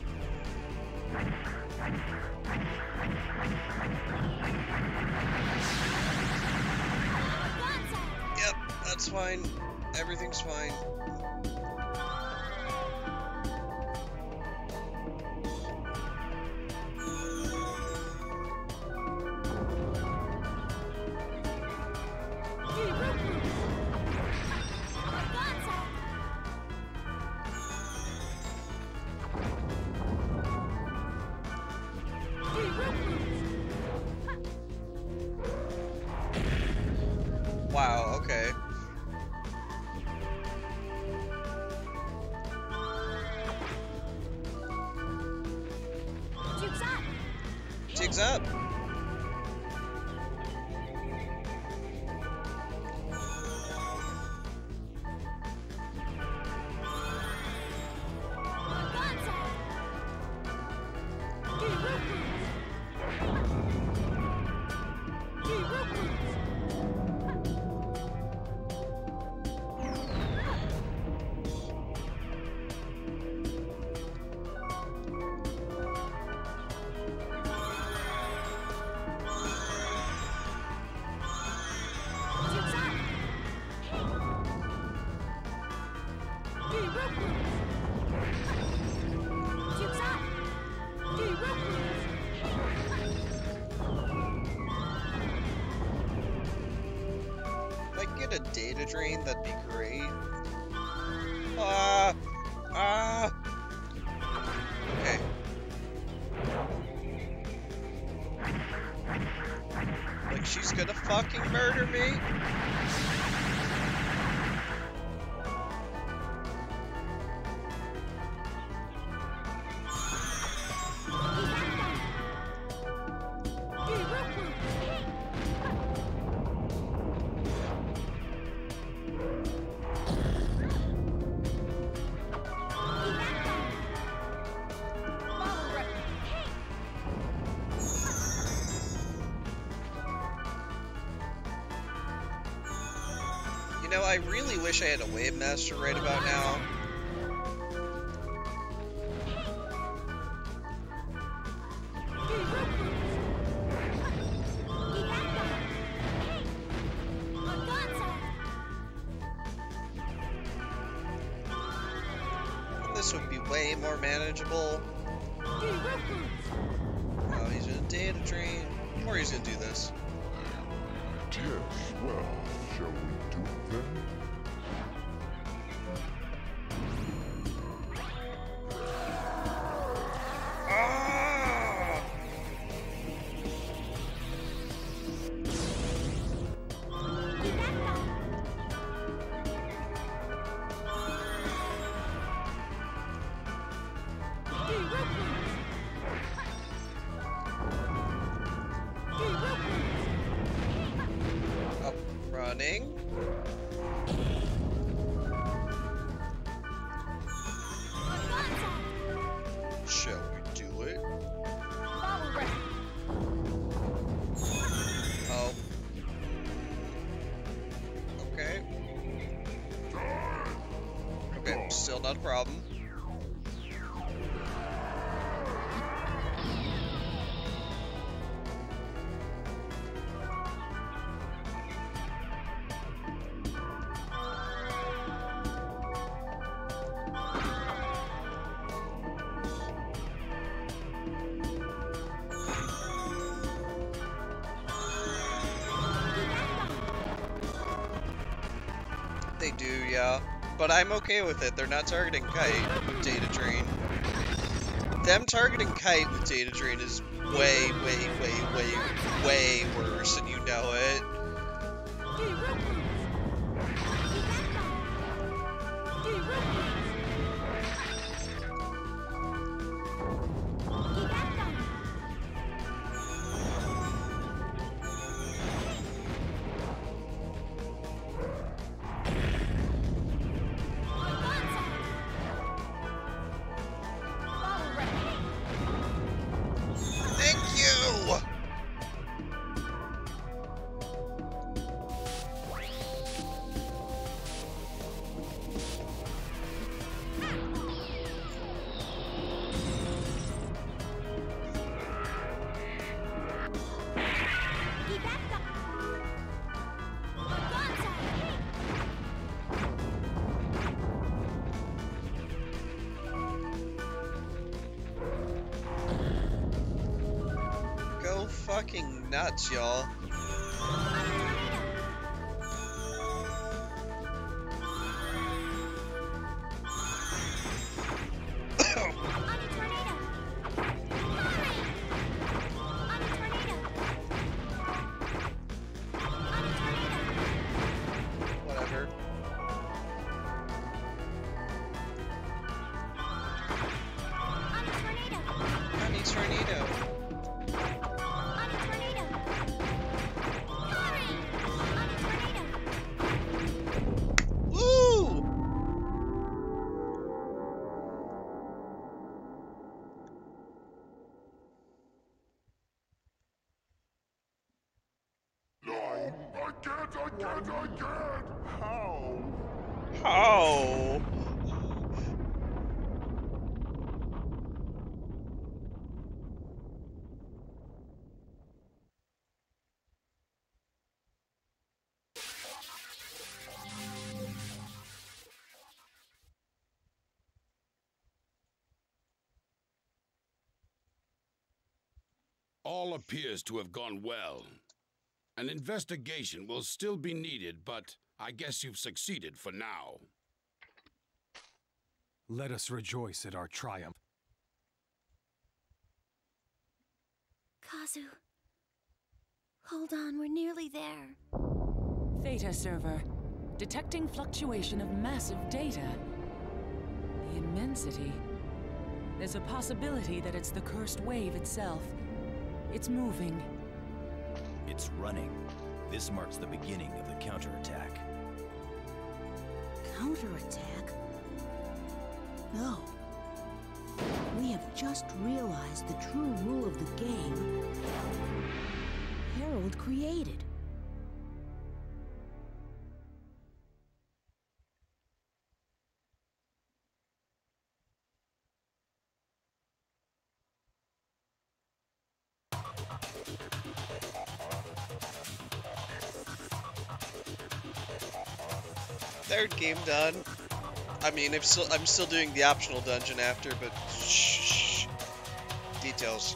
Yep, that's fine. Everything's fine. Wow, okay. Jig's up! Jig's up! If I could get a data drain, that'd be great. Ah! Ah! Okay. Like, she's gonna fucking murder me? know, I really wish I had a Wave Master right about now. This would be way more manageable. Oh, he's in a data drain. Or he's gonna do this. Yes, well, shall we do then? Ah! Up, running. Shall we do it? Oh. Okay. Okay, still not a problem. They do, yeah. But I'm okay with it. They're not targeting Kite with Data Drain. Them targeting Kite with Data Drain is way, way, way, way, way worse, and you know it. Thank you! Go fucking nuts, y'all. Whatever. Honey tornado. Woo! No! I can't, I can't, I can't! How? How? All appears to have gone well. An investigation will still be needed, but I guess you've succeeded for now. Let us rejoice at our triumph. Kazu. Hold on, we're nearly there. Theta server. Detecting fluctuation of massive data. The immensity. There's a possibility that it's the cursed wave itself. It's moving. It's running. This marks the beginning of the counterattack. Counterattack? No. We have just realized the true rule of the game Harold created. Third game done. I mean, I'm still I'm still doing the optional dungeon after, but shh, shh. Details.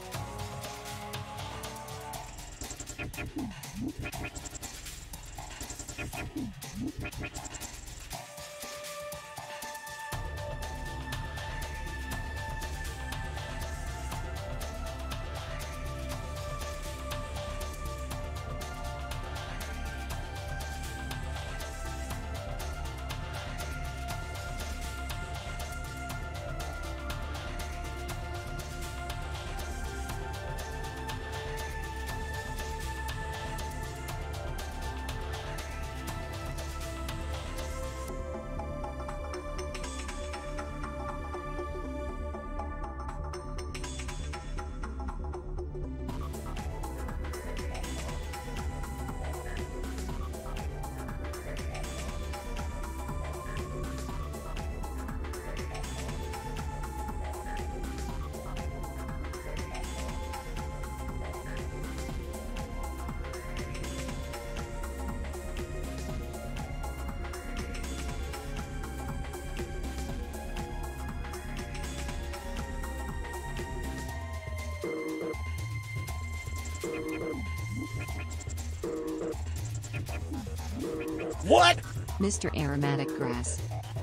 What? Mister Aromatic Grass.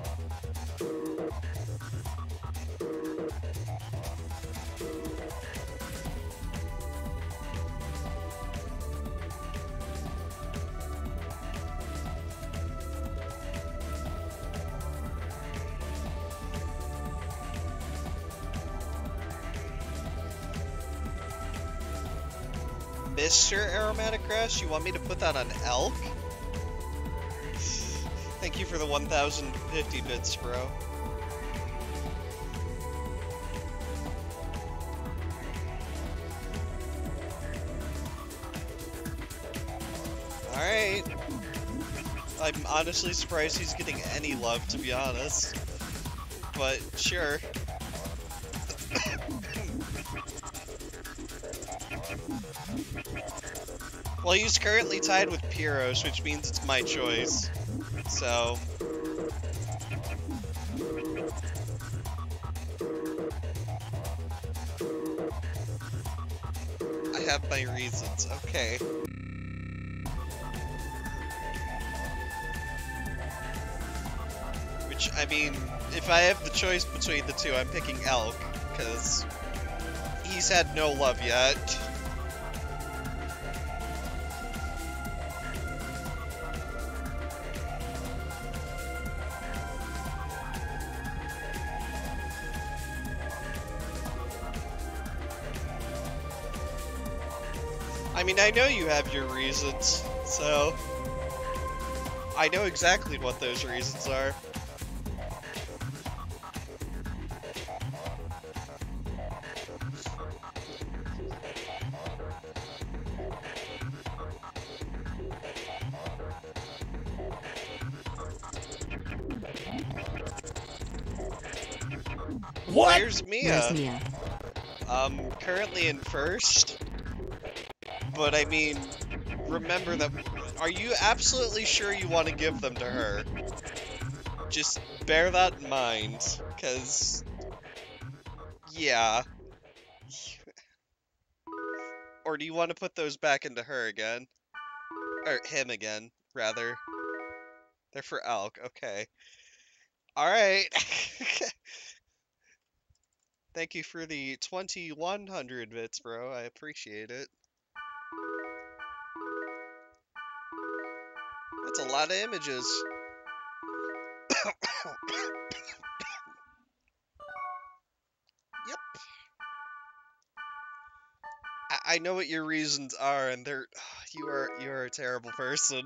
Mister Aromatic Grass, you want me to put that on elk? Thank you for the one thousand fifty bits, bro. Alright. I'm honestly surprised he's getting any love, to be honest. But, sure. Well, he's currently tied with Pyros, which means it's my choice. So... I have my reasons, okay. Which, I mean, if I have the choice between the two, I'm picking Elk, because he's had no love yet. I mean, I know you have your reasons, so I know exactly what those reasons are. What? Here's Mia. Where's Mia? Um, currently in first. But I mean, remember that, are you absolutely sure you want to give them to her? Just bear that in mind, because, yeah. Or do you want to put those back into her again? Or him again, rather. They're for Elk, okay. Alright. Thank you for the twenty-one hundred bits, bro. I appreciate it. That's a lot of images. Yep. I, I know what your reasons are, and they're you are you are a terrible person.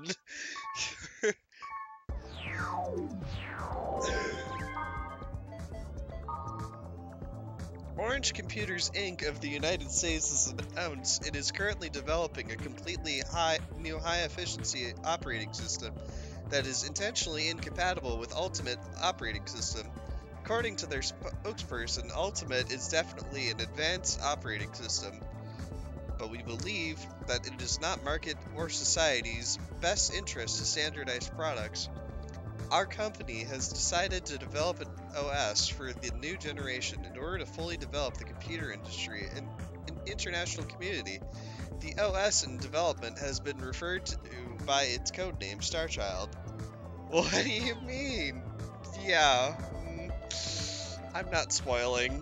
Orange Computers Incorporated of the United States has announced it is currently developing a completely high, new high-efficiency operating system that is intentionally incompatible with Ultimate operating system. According to their spokesperson, Ultimate is definitely an advanced operating system, but we believe that it is not market or society's best interest to standardize products. Our company has decided to develop an O S for the new generation in order to fully develop the computer industry and, and international community. The O S in development has been referred to by its codename Starchild. What do you mean? Yeah, mm, I'm not spoiling.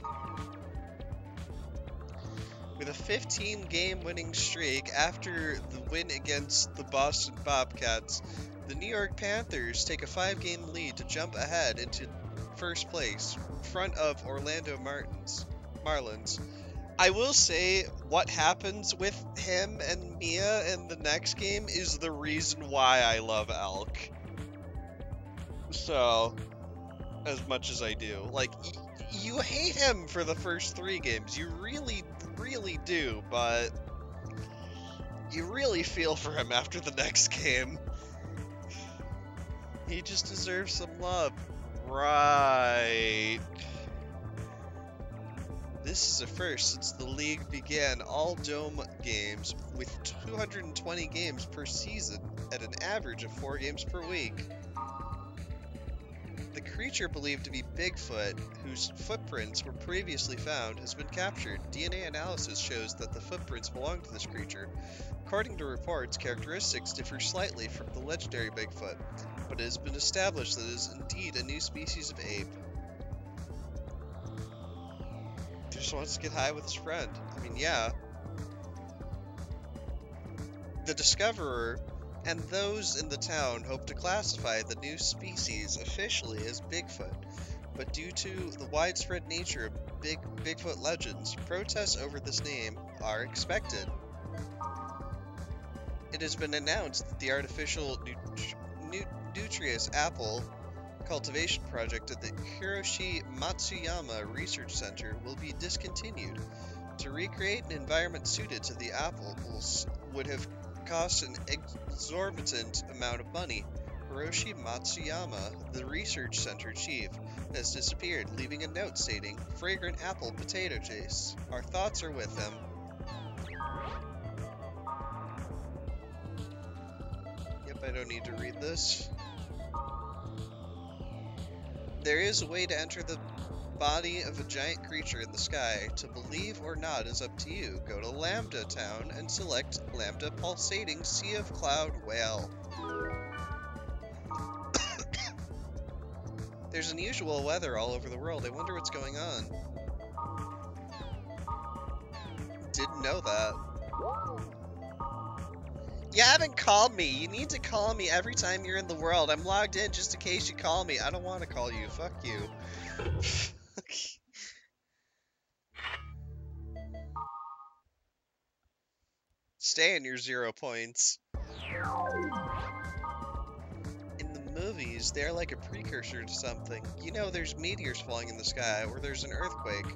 With a fifteen game winning streak after the win against the Boston Bobcats, the New York Panthers take a five game lead to jump ahead into first place, in front of Orlando Martins, Marlins. I will say, what happens with him and Mia in the next game is the reason why I love Elk. So, as much as I do. Like, y you hate him for the first three games. You really, really do, but you really feel for him after the next game. He just deserves some love. Right. This is a first since the league began all dome games with two hundred twenty games per season at an average of four games per week. The creature believed to be Bigfoot, whose footprints were previously found, has been captured. D N A analysis shows that the footprints belong to this creature. According to reports, characteristics differ slightly from the legendary Bigfoot, but it has been established that it is indeed a new species of ape. Just wants to get high with his friend. I mean, yeah. The Discoverer and those in the town hope to classify the new species officially as Bigfoot, but due to the widespread nature of big Bigfoot legends, protests over this name are expected. It has been announced that the artificial nut nut nutritious apple cultivation project at the Hiroshi Matsuyama Research Center will be discontinued. To recreate an environment suited to the apples would have cost an exorbitant amount of money. Hiroshi Matsuyama, the research center chief, has disappeared, leaving a note stating, "Fragrant apple potato taste. Our thoughts are with him." Yep, I don't need to read this. There is a way to enter the body of a giant creature in the sky. To believe or not is up to you. Go to Lambda Town and select Lambda Pulsating Sea of Cloud Whale. There's unusual weather all over the world. I wonder what's going on. Didn't know that. You haven't called me. You need to call me every time you're in the world. I'm logged in just in case you call me. I don't want to call you. Fuck you. Stay in your zero points. In the movies, they're like a precursor to something. You know, there's meteors falling in the sky, or there's an earthquake.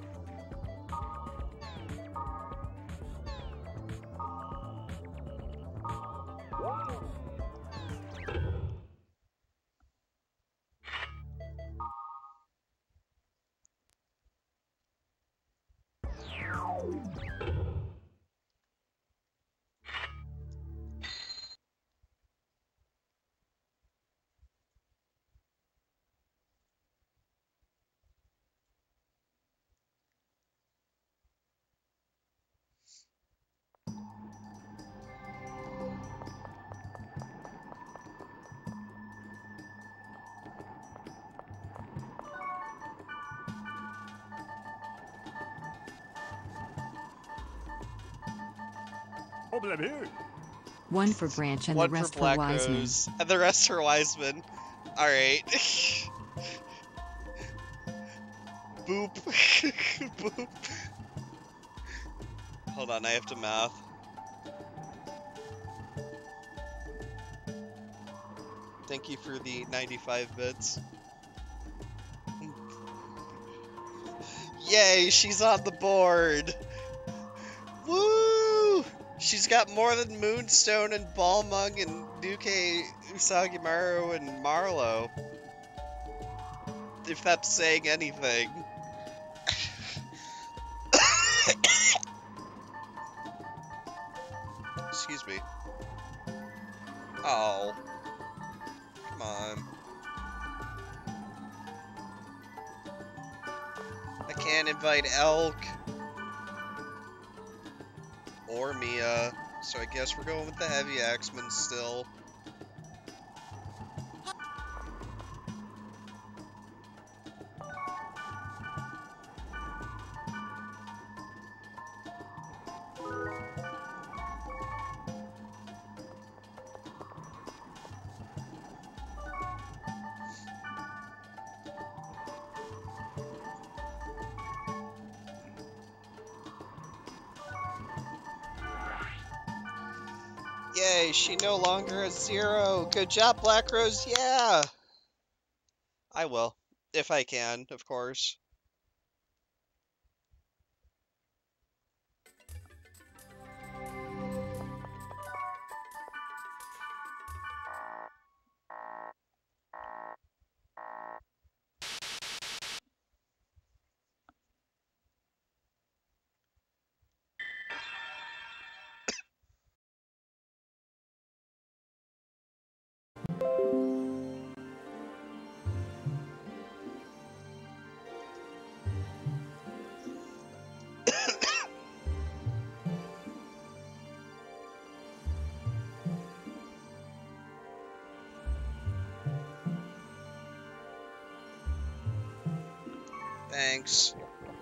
One for Branch and One the rest for, for Black Wiseman. Rose, and the rest for Wiseman. Alright. Boop. Boop. Hold on, I have to math. Thank you for the ninety-five bits. Yay, she's on the board! Woo! She's got more than Moonstone and Balmung and Nuke Usagimaru and Marlowe. If that's saying anything. Excuse me. Oh. Come on. Can't invite Elk. Or Mia. So I guess we're going with the Heavy Axeman still. Yay, she no longer has zero. Good job, Black Rose. Yeah. I will. If I can, of course. Thanks.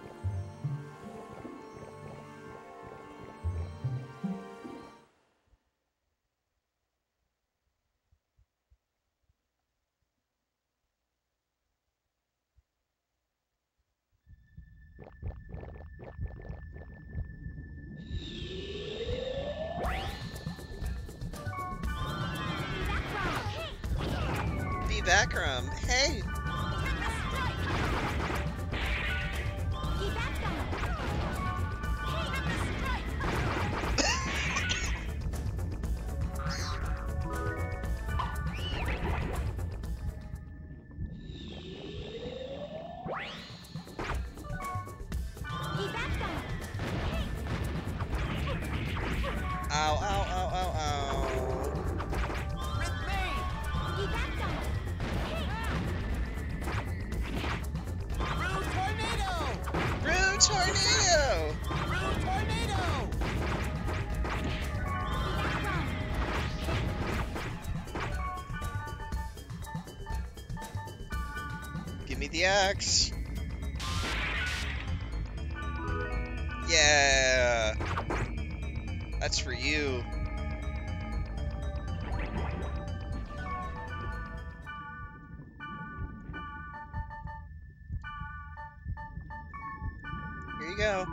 Be Vakram. Hey. Ow, ow, ow, ow, ow. Rude tornado! Rude tornado! Give me the axe. Yeah. That's for you. Here you go.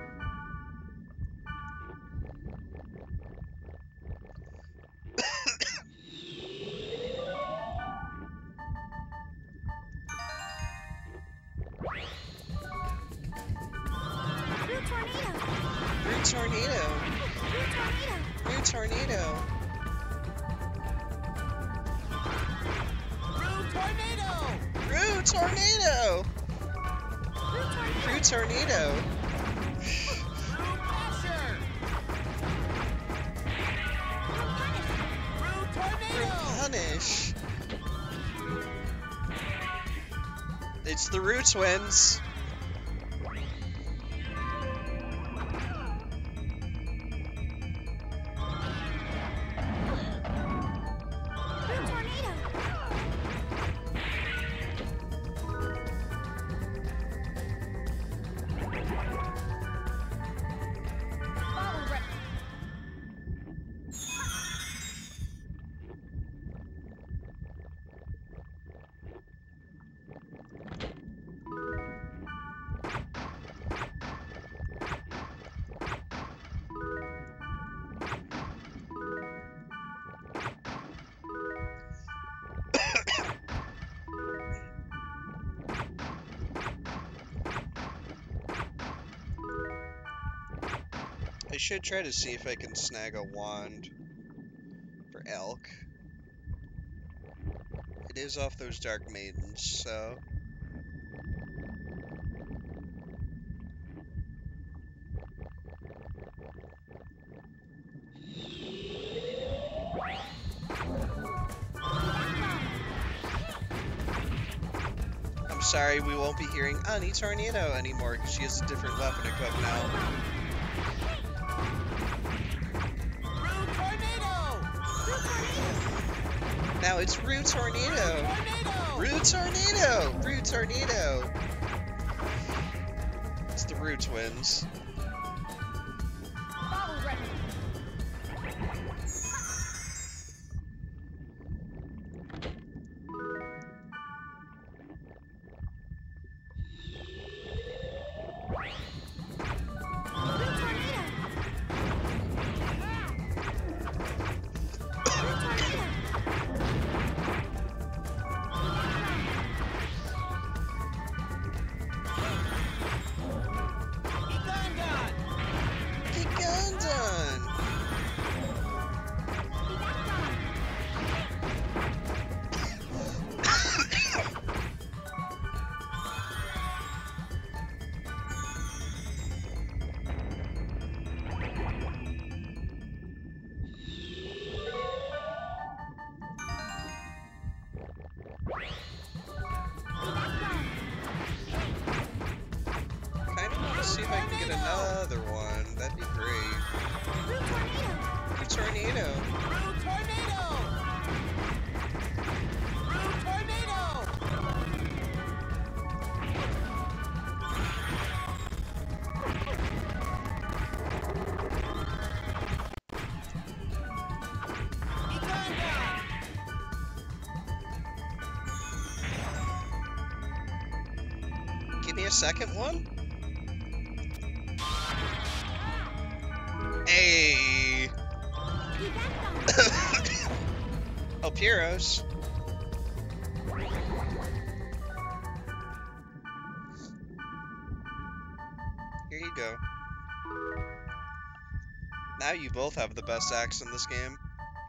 Rude tornado. Rude tornado. Rude tornado! Rude tornado. Rude tornado. Rude pressure! Rude tornado! Punish. It's the Root Twins. I should try to see if I can snag a wand for Elk. It is off those Dark Maidens, so... I'm Sorry, we won't be hearing Ani Tornado anymore because she has a different weapon equipped now. Rude Tornado! Rude Tornado! Now it's Rude Tornado! Rude Tornado! Rude Tornado! It's the Rude Twins. See if I can get another one. That'd be great. Rude Tornado. Rude Tornado. Rude Tornado. Give me a second one. Hey! Oh, Pyros. Here you go. Now you both have the best axe in this game.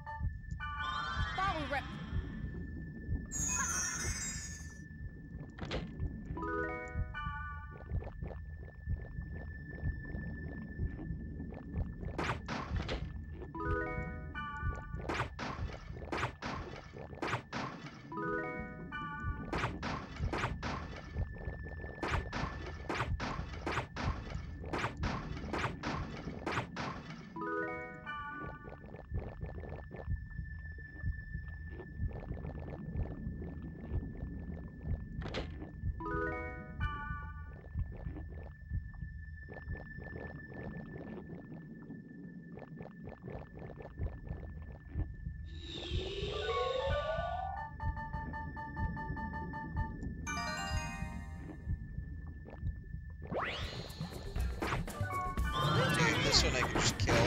Dude, this one I can just kill.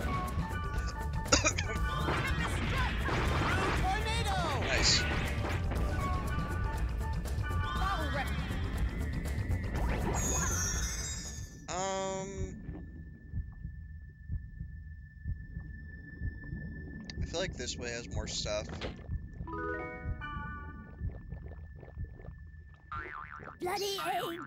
Nice. Um, I feel like this way has more stuff. Bloody egg!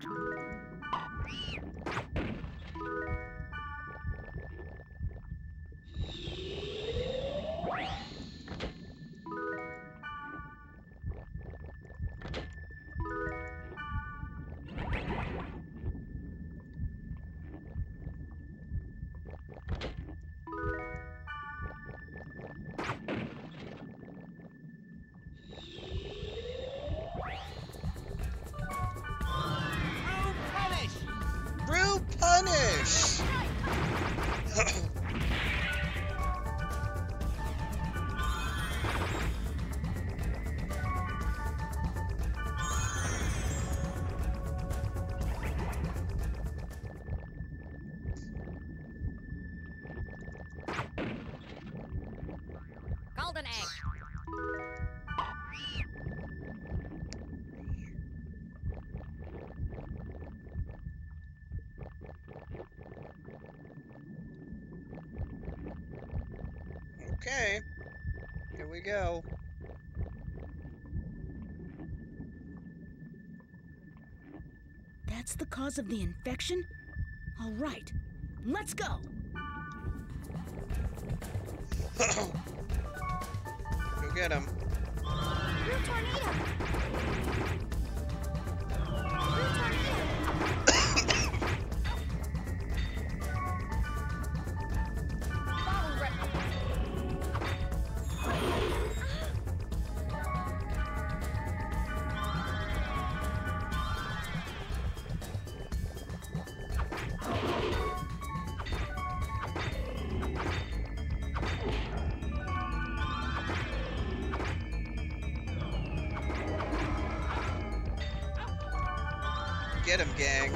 Punish! Golden egg. Okay, here we go. That's the cause of the infection? All right, let's go. Go get him. Rude Tornado. get him, gang.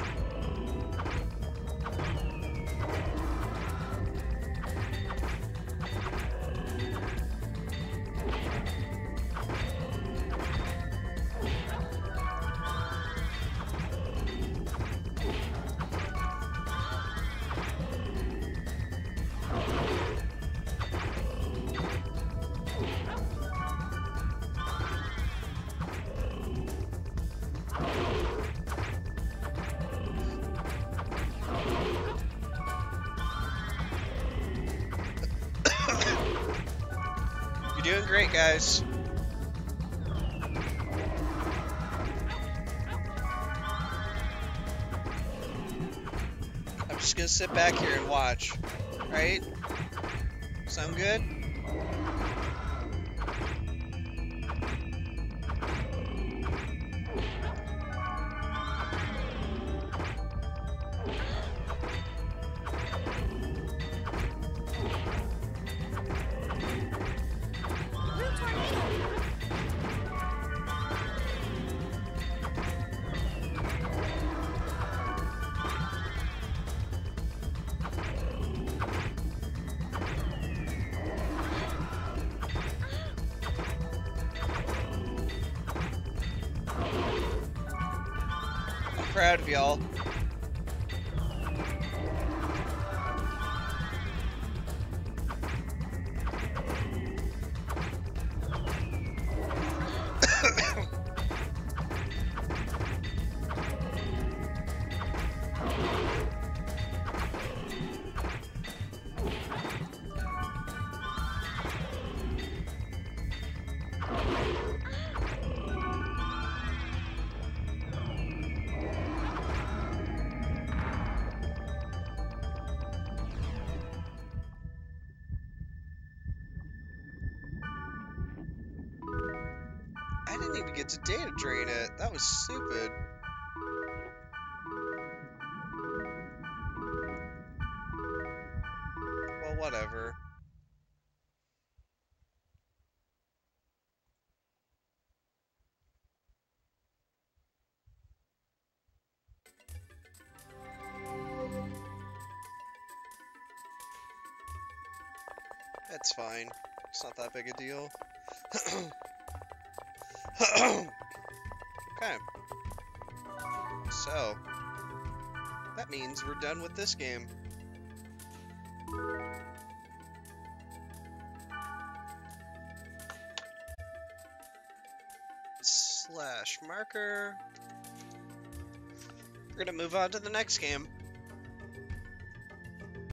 You're doing great, guys. I'm just gonna sit back here and watch. Right? Sound good? Proud of y'all. I didn't even get to data drain it. That was stupid. Well, whatever. That's fine. It's not that big a deal. Okay. So, that means we're done with this game. Slash marker. We're gonna move on to the next game.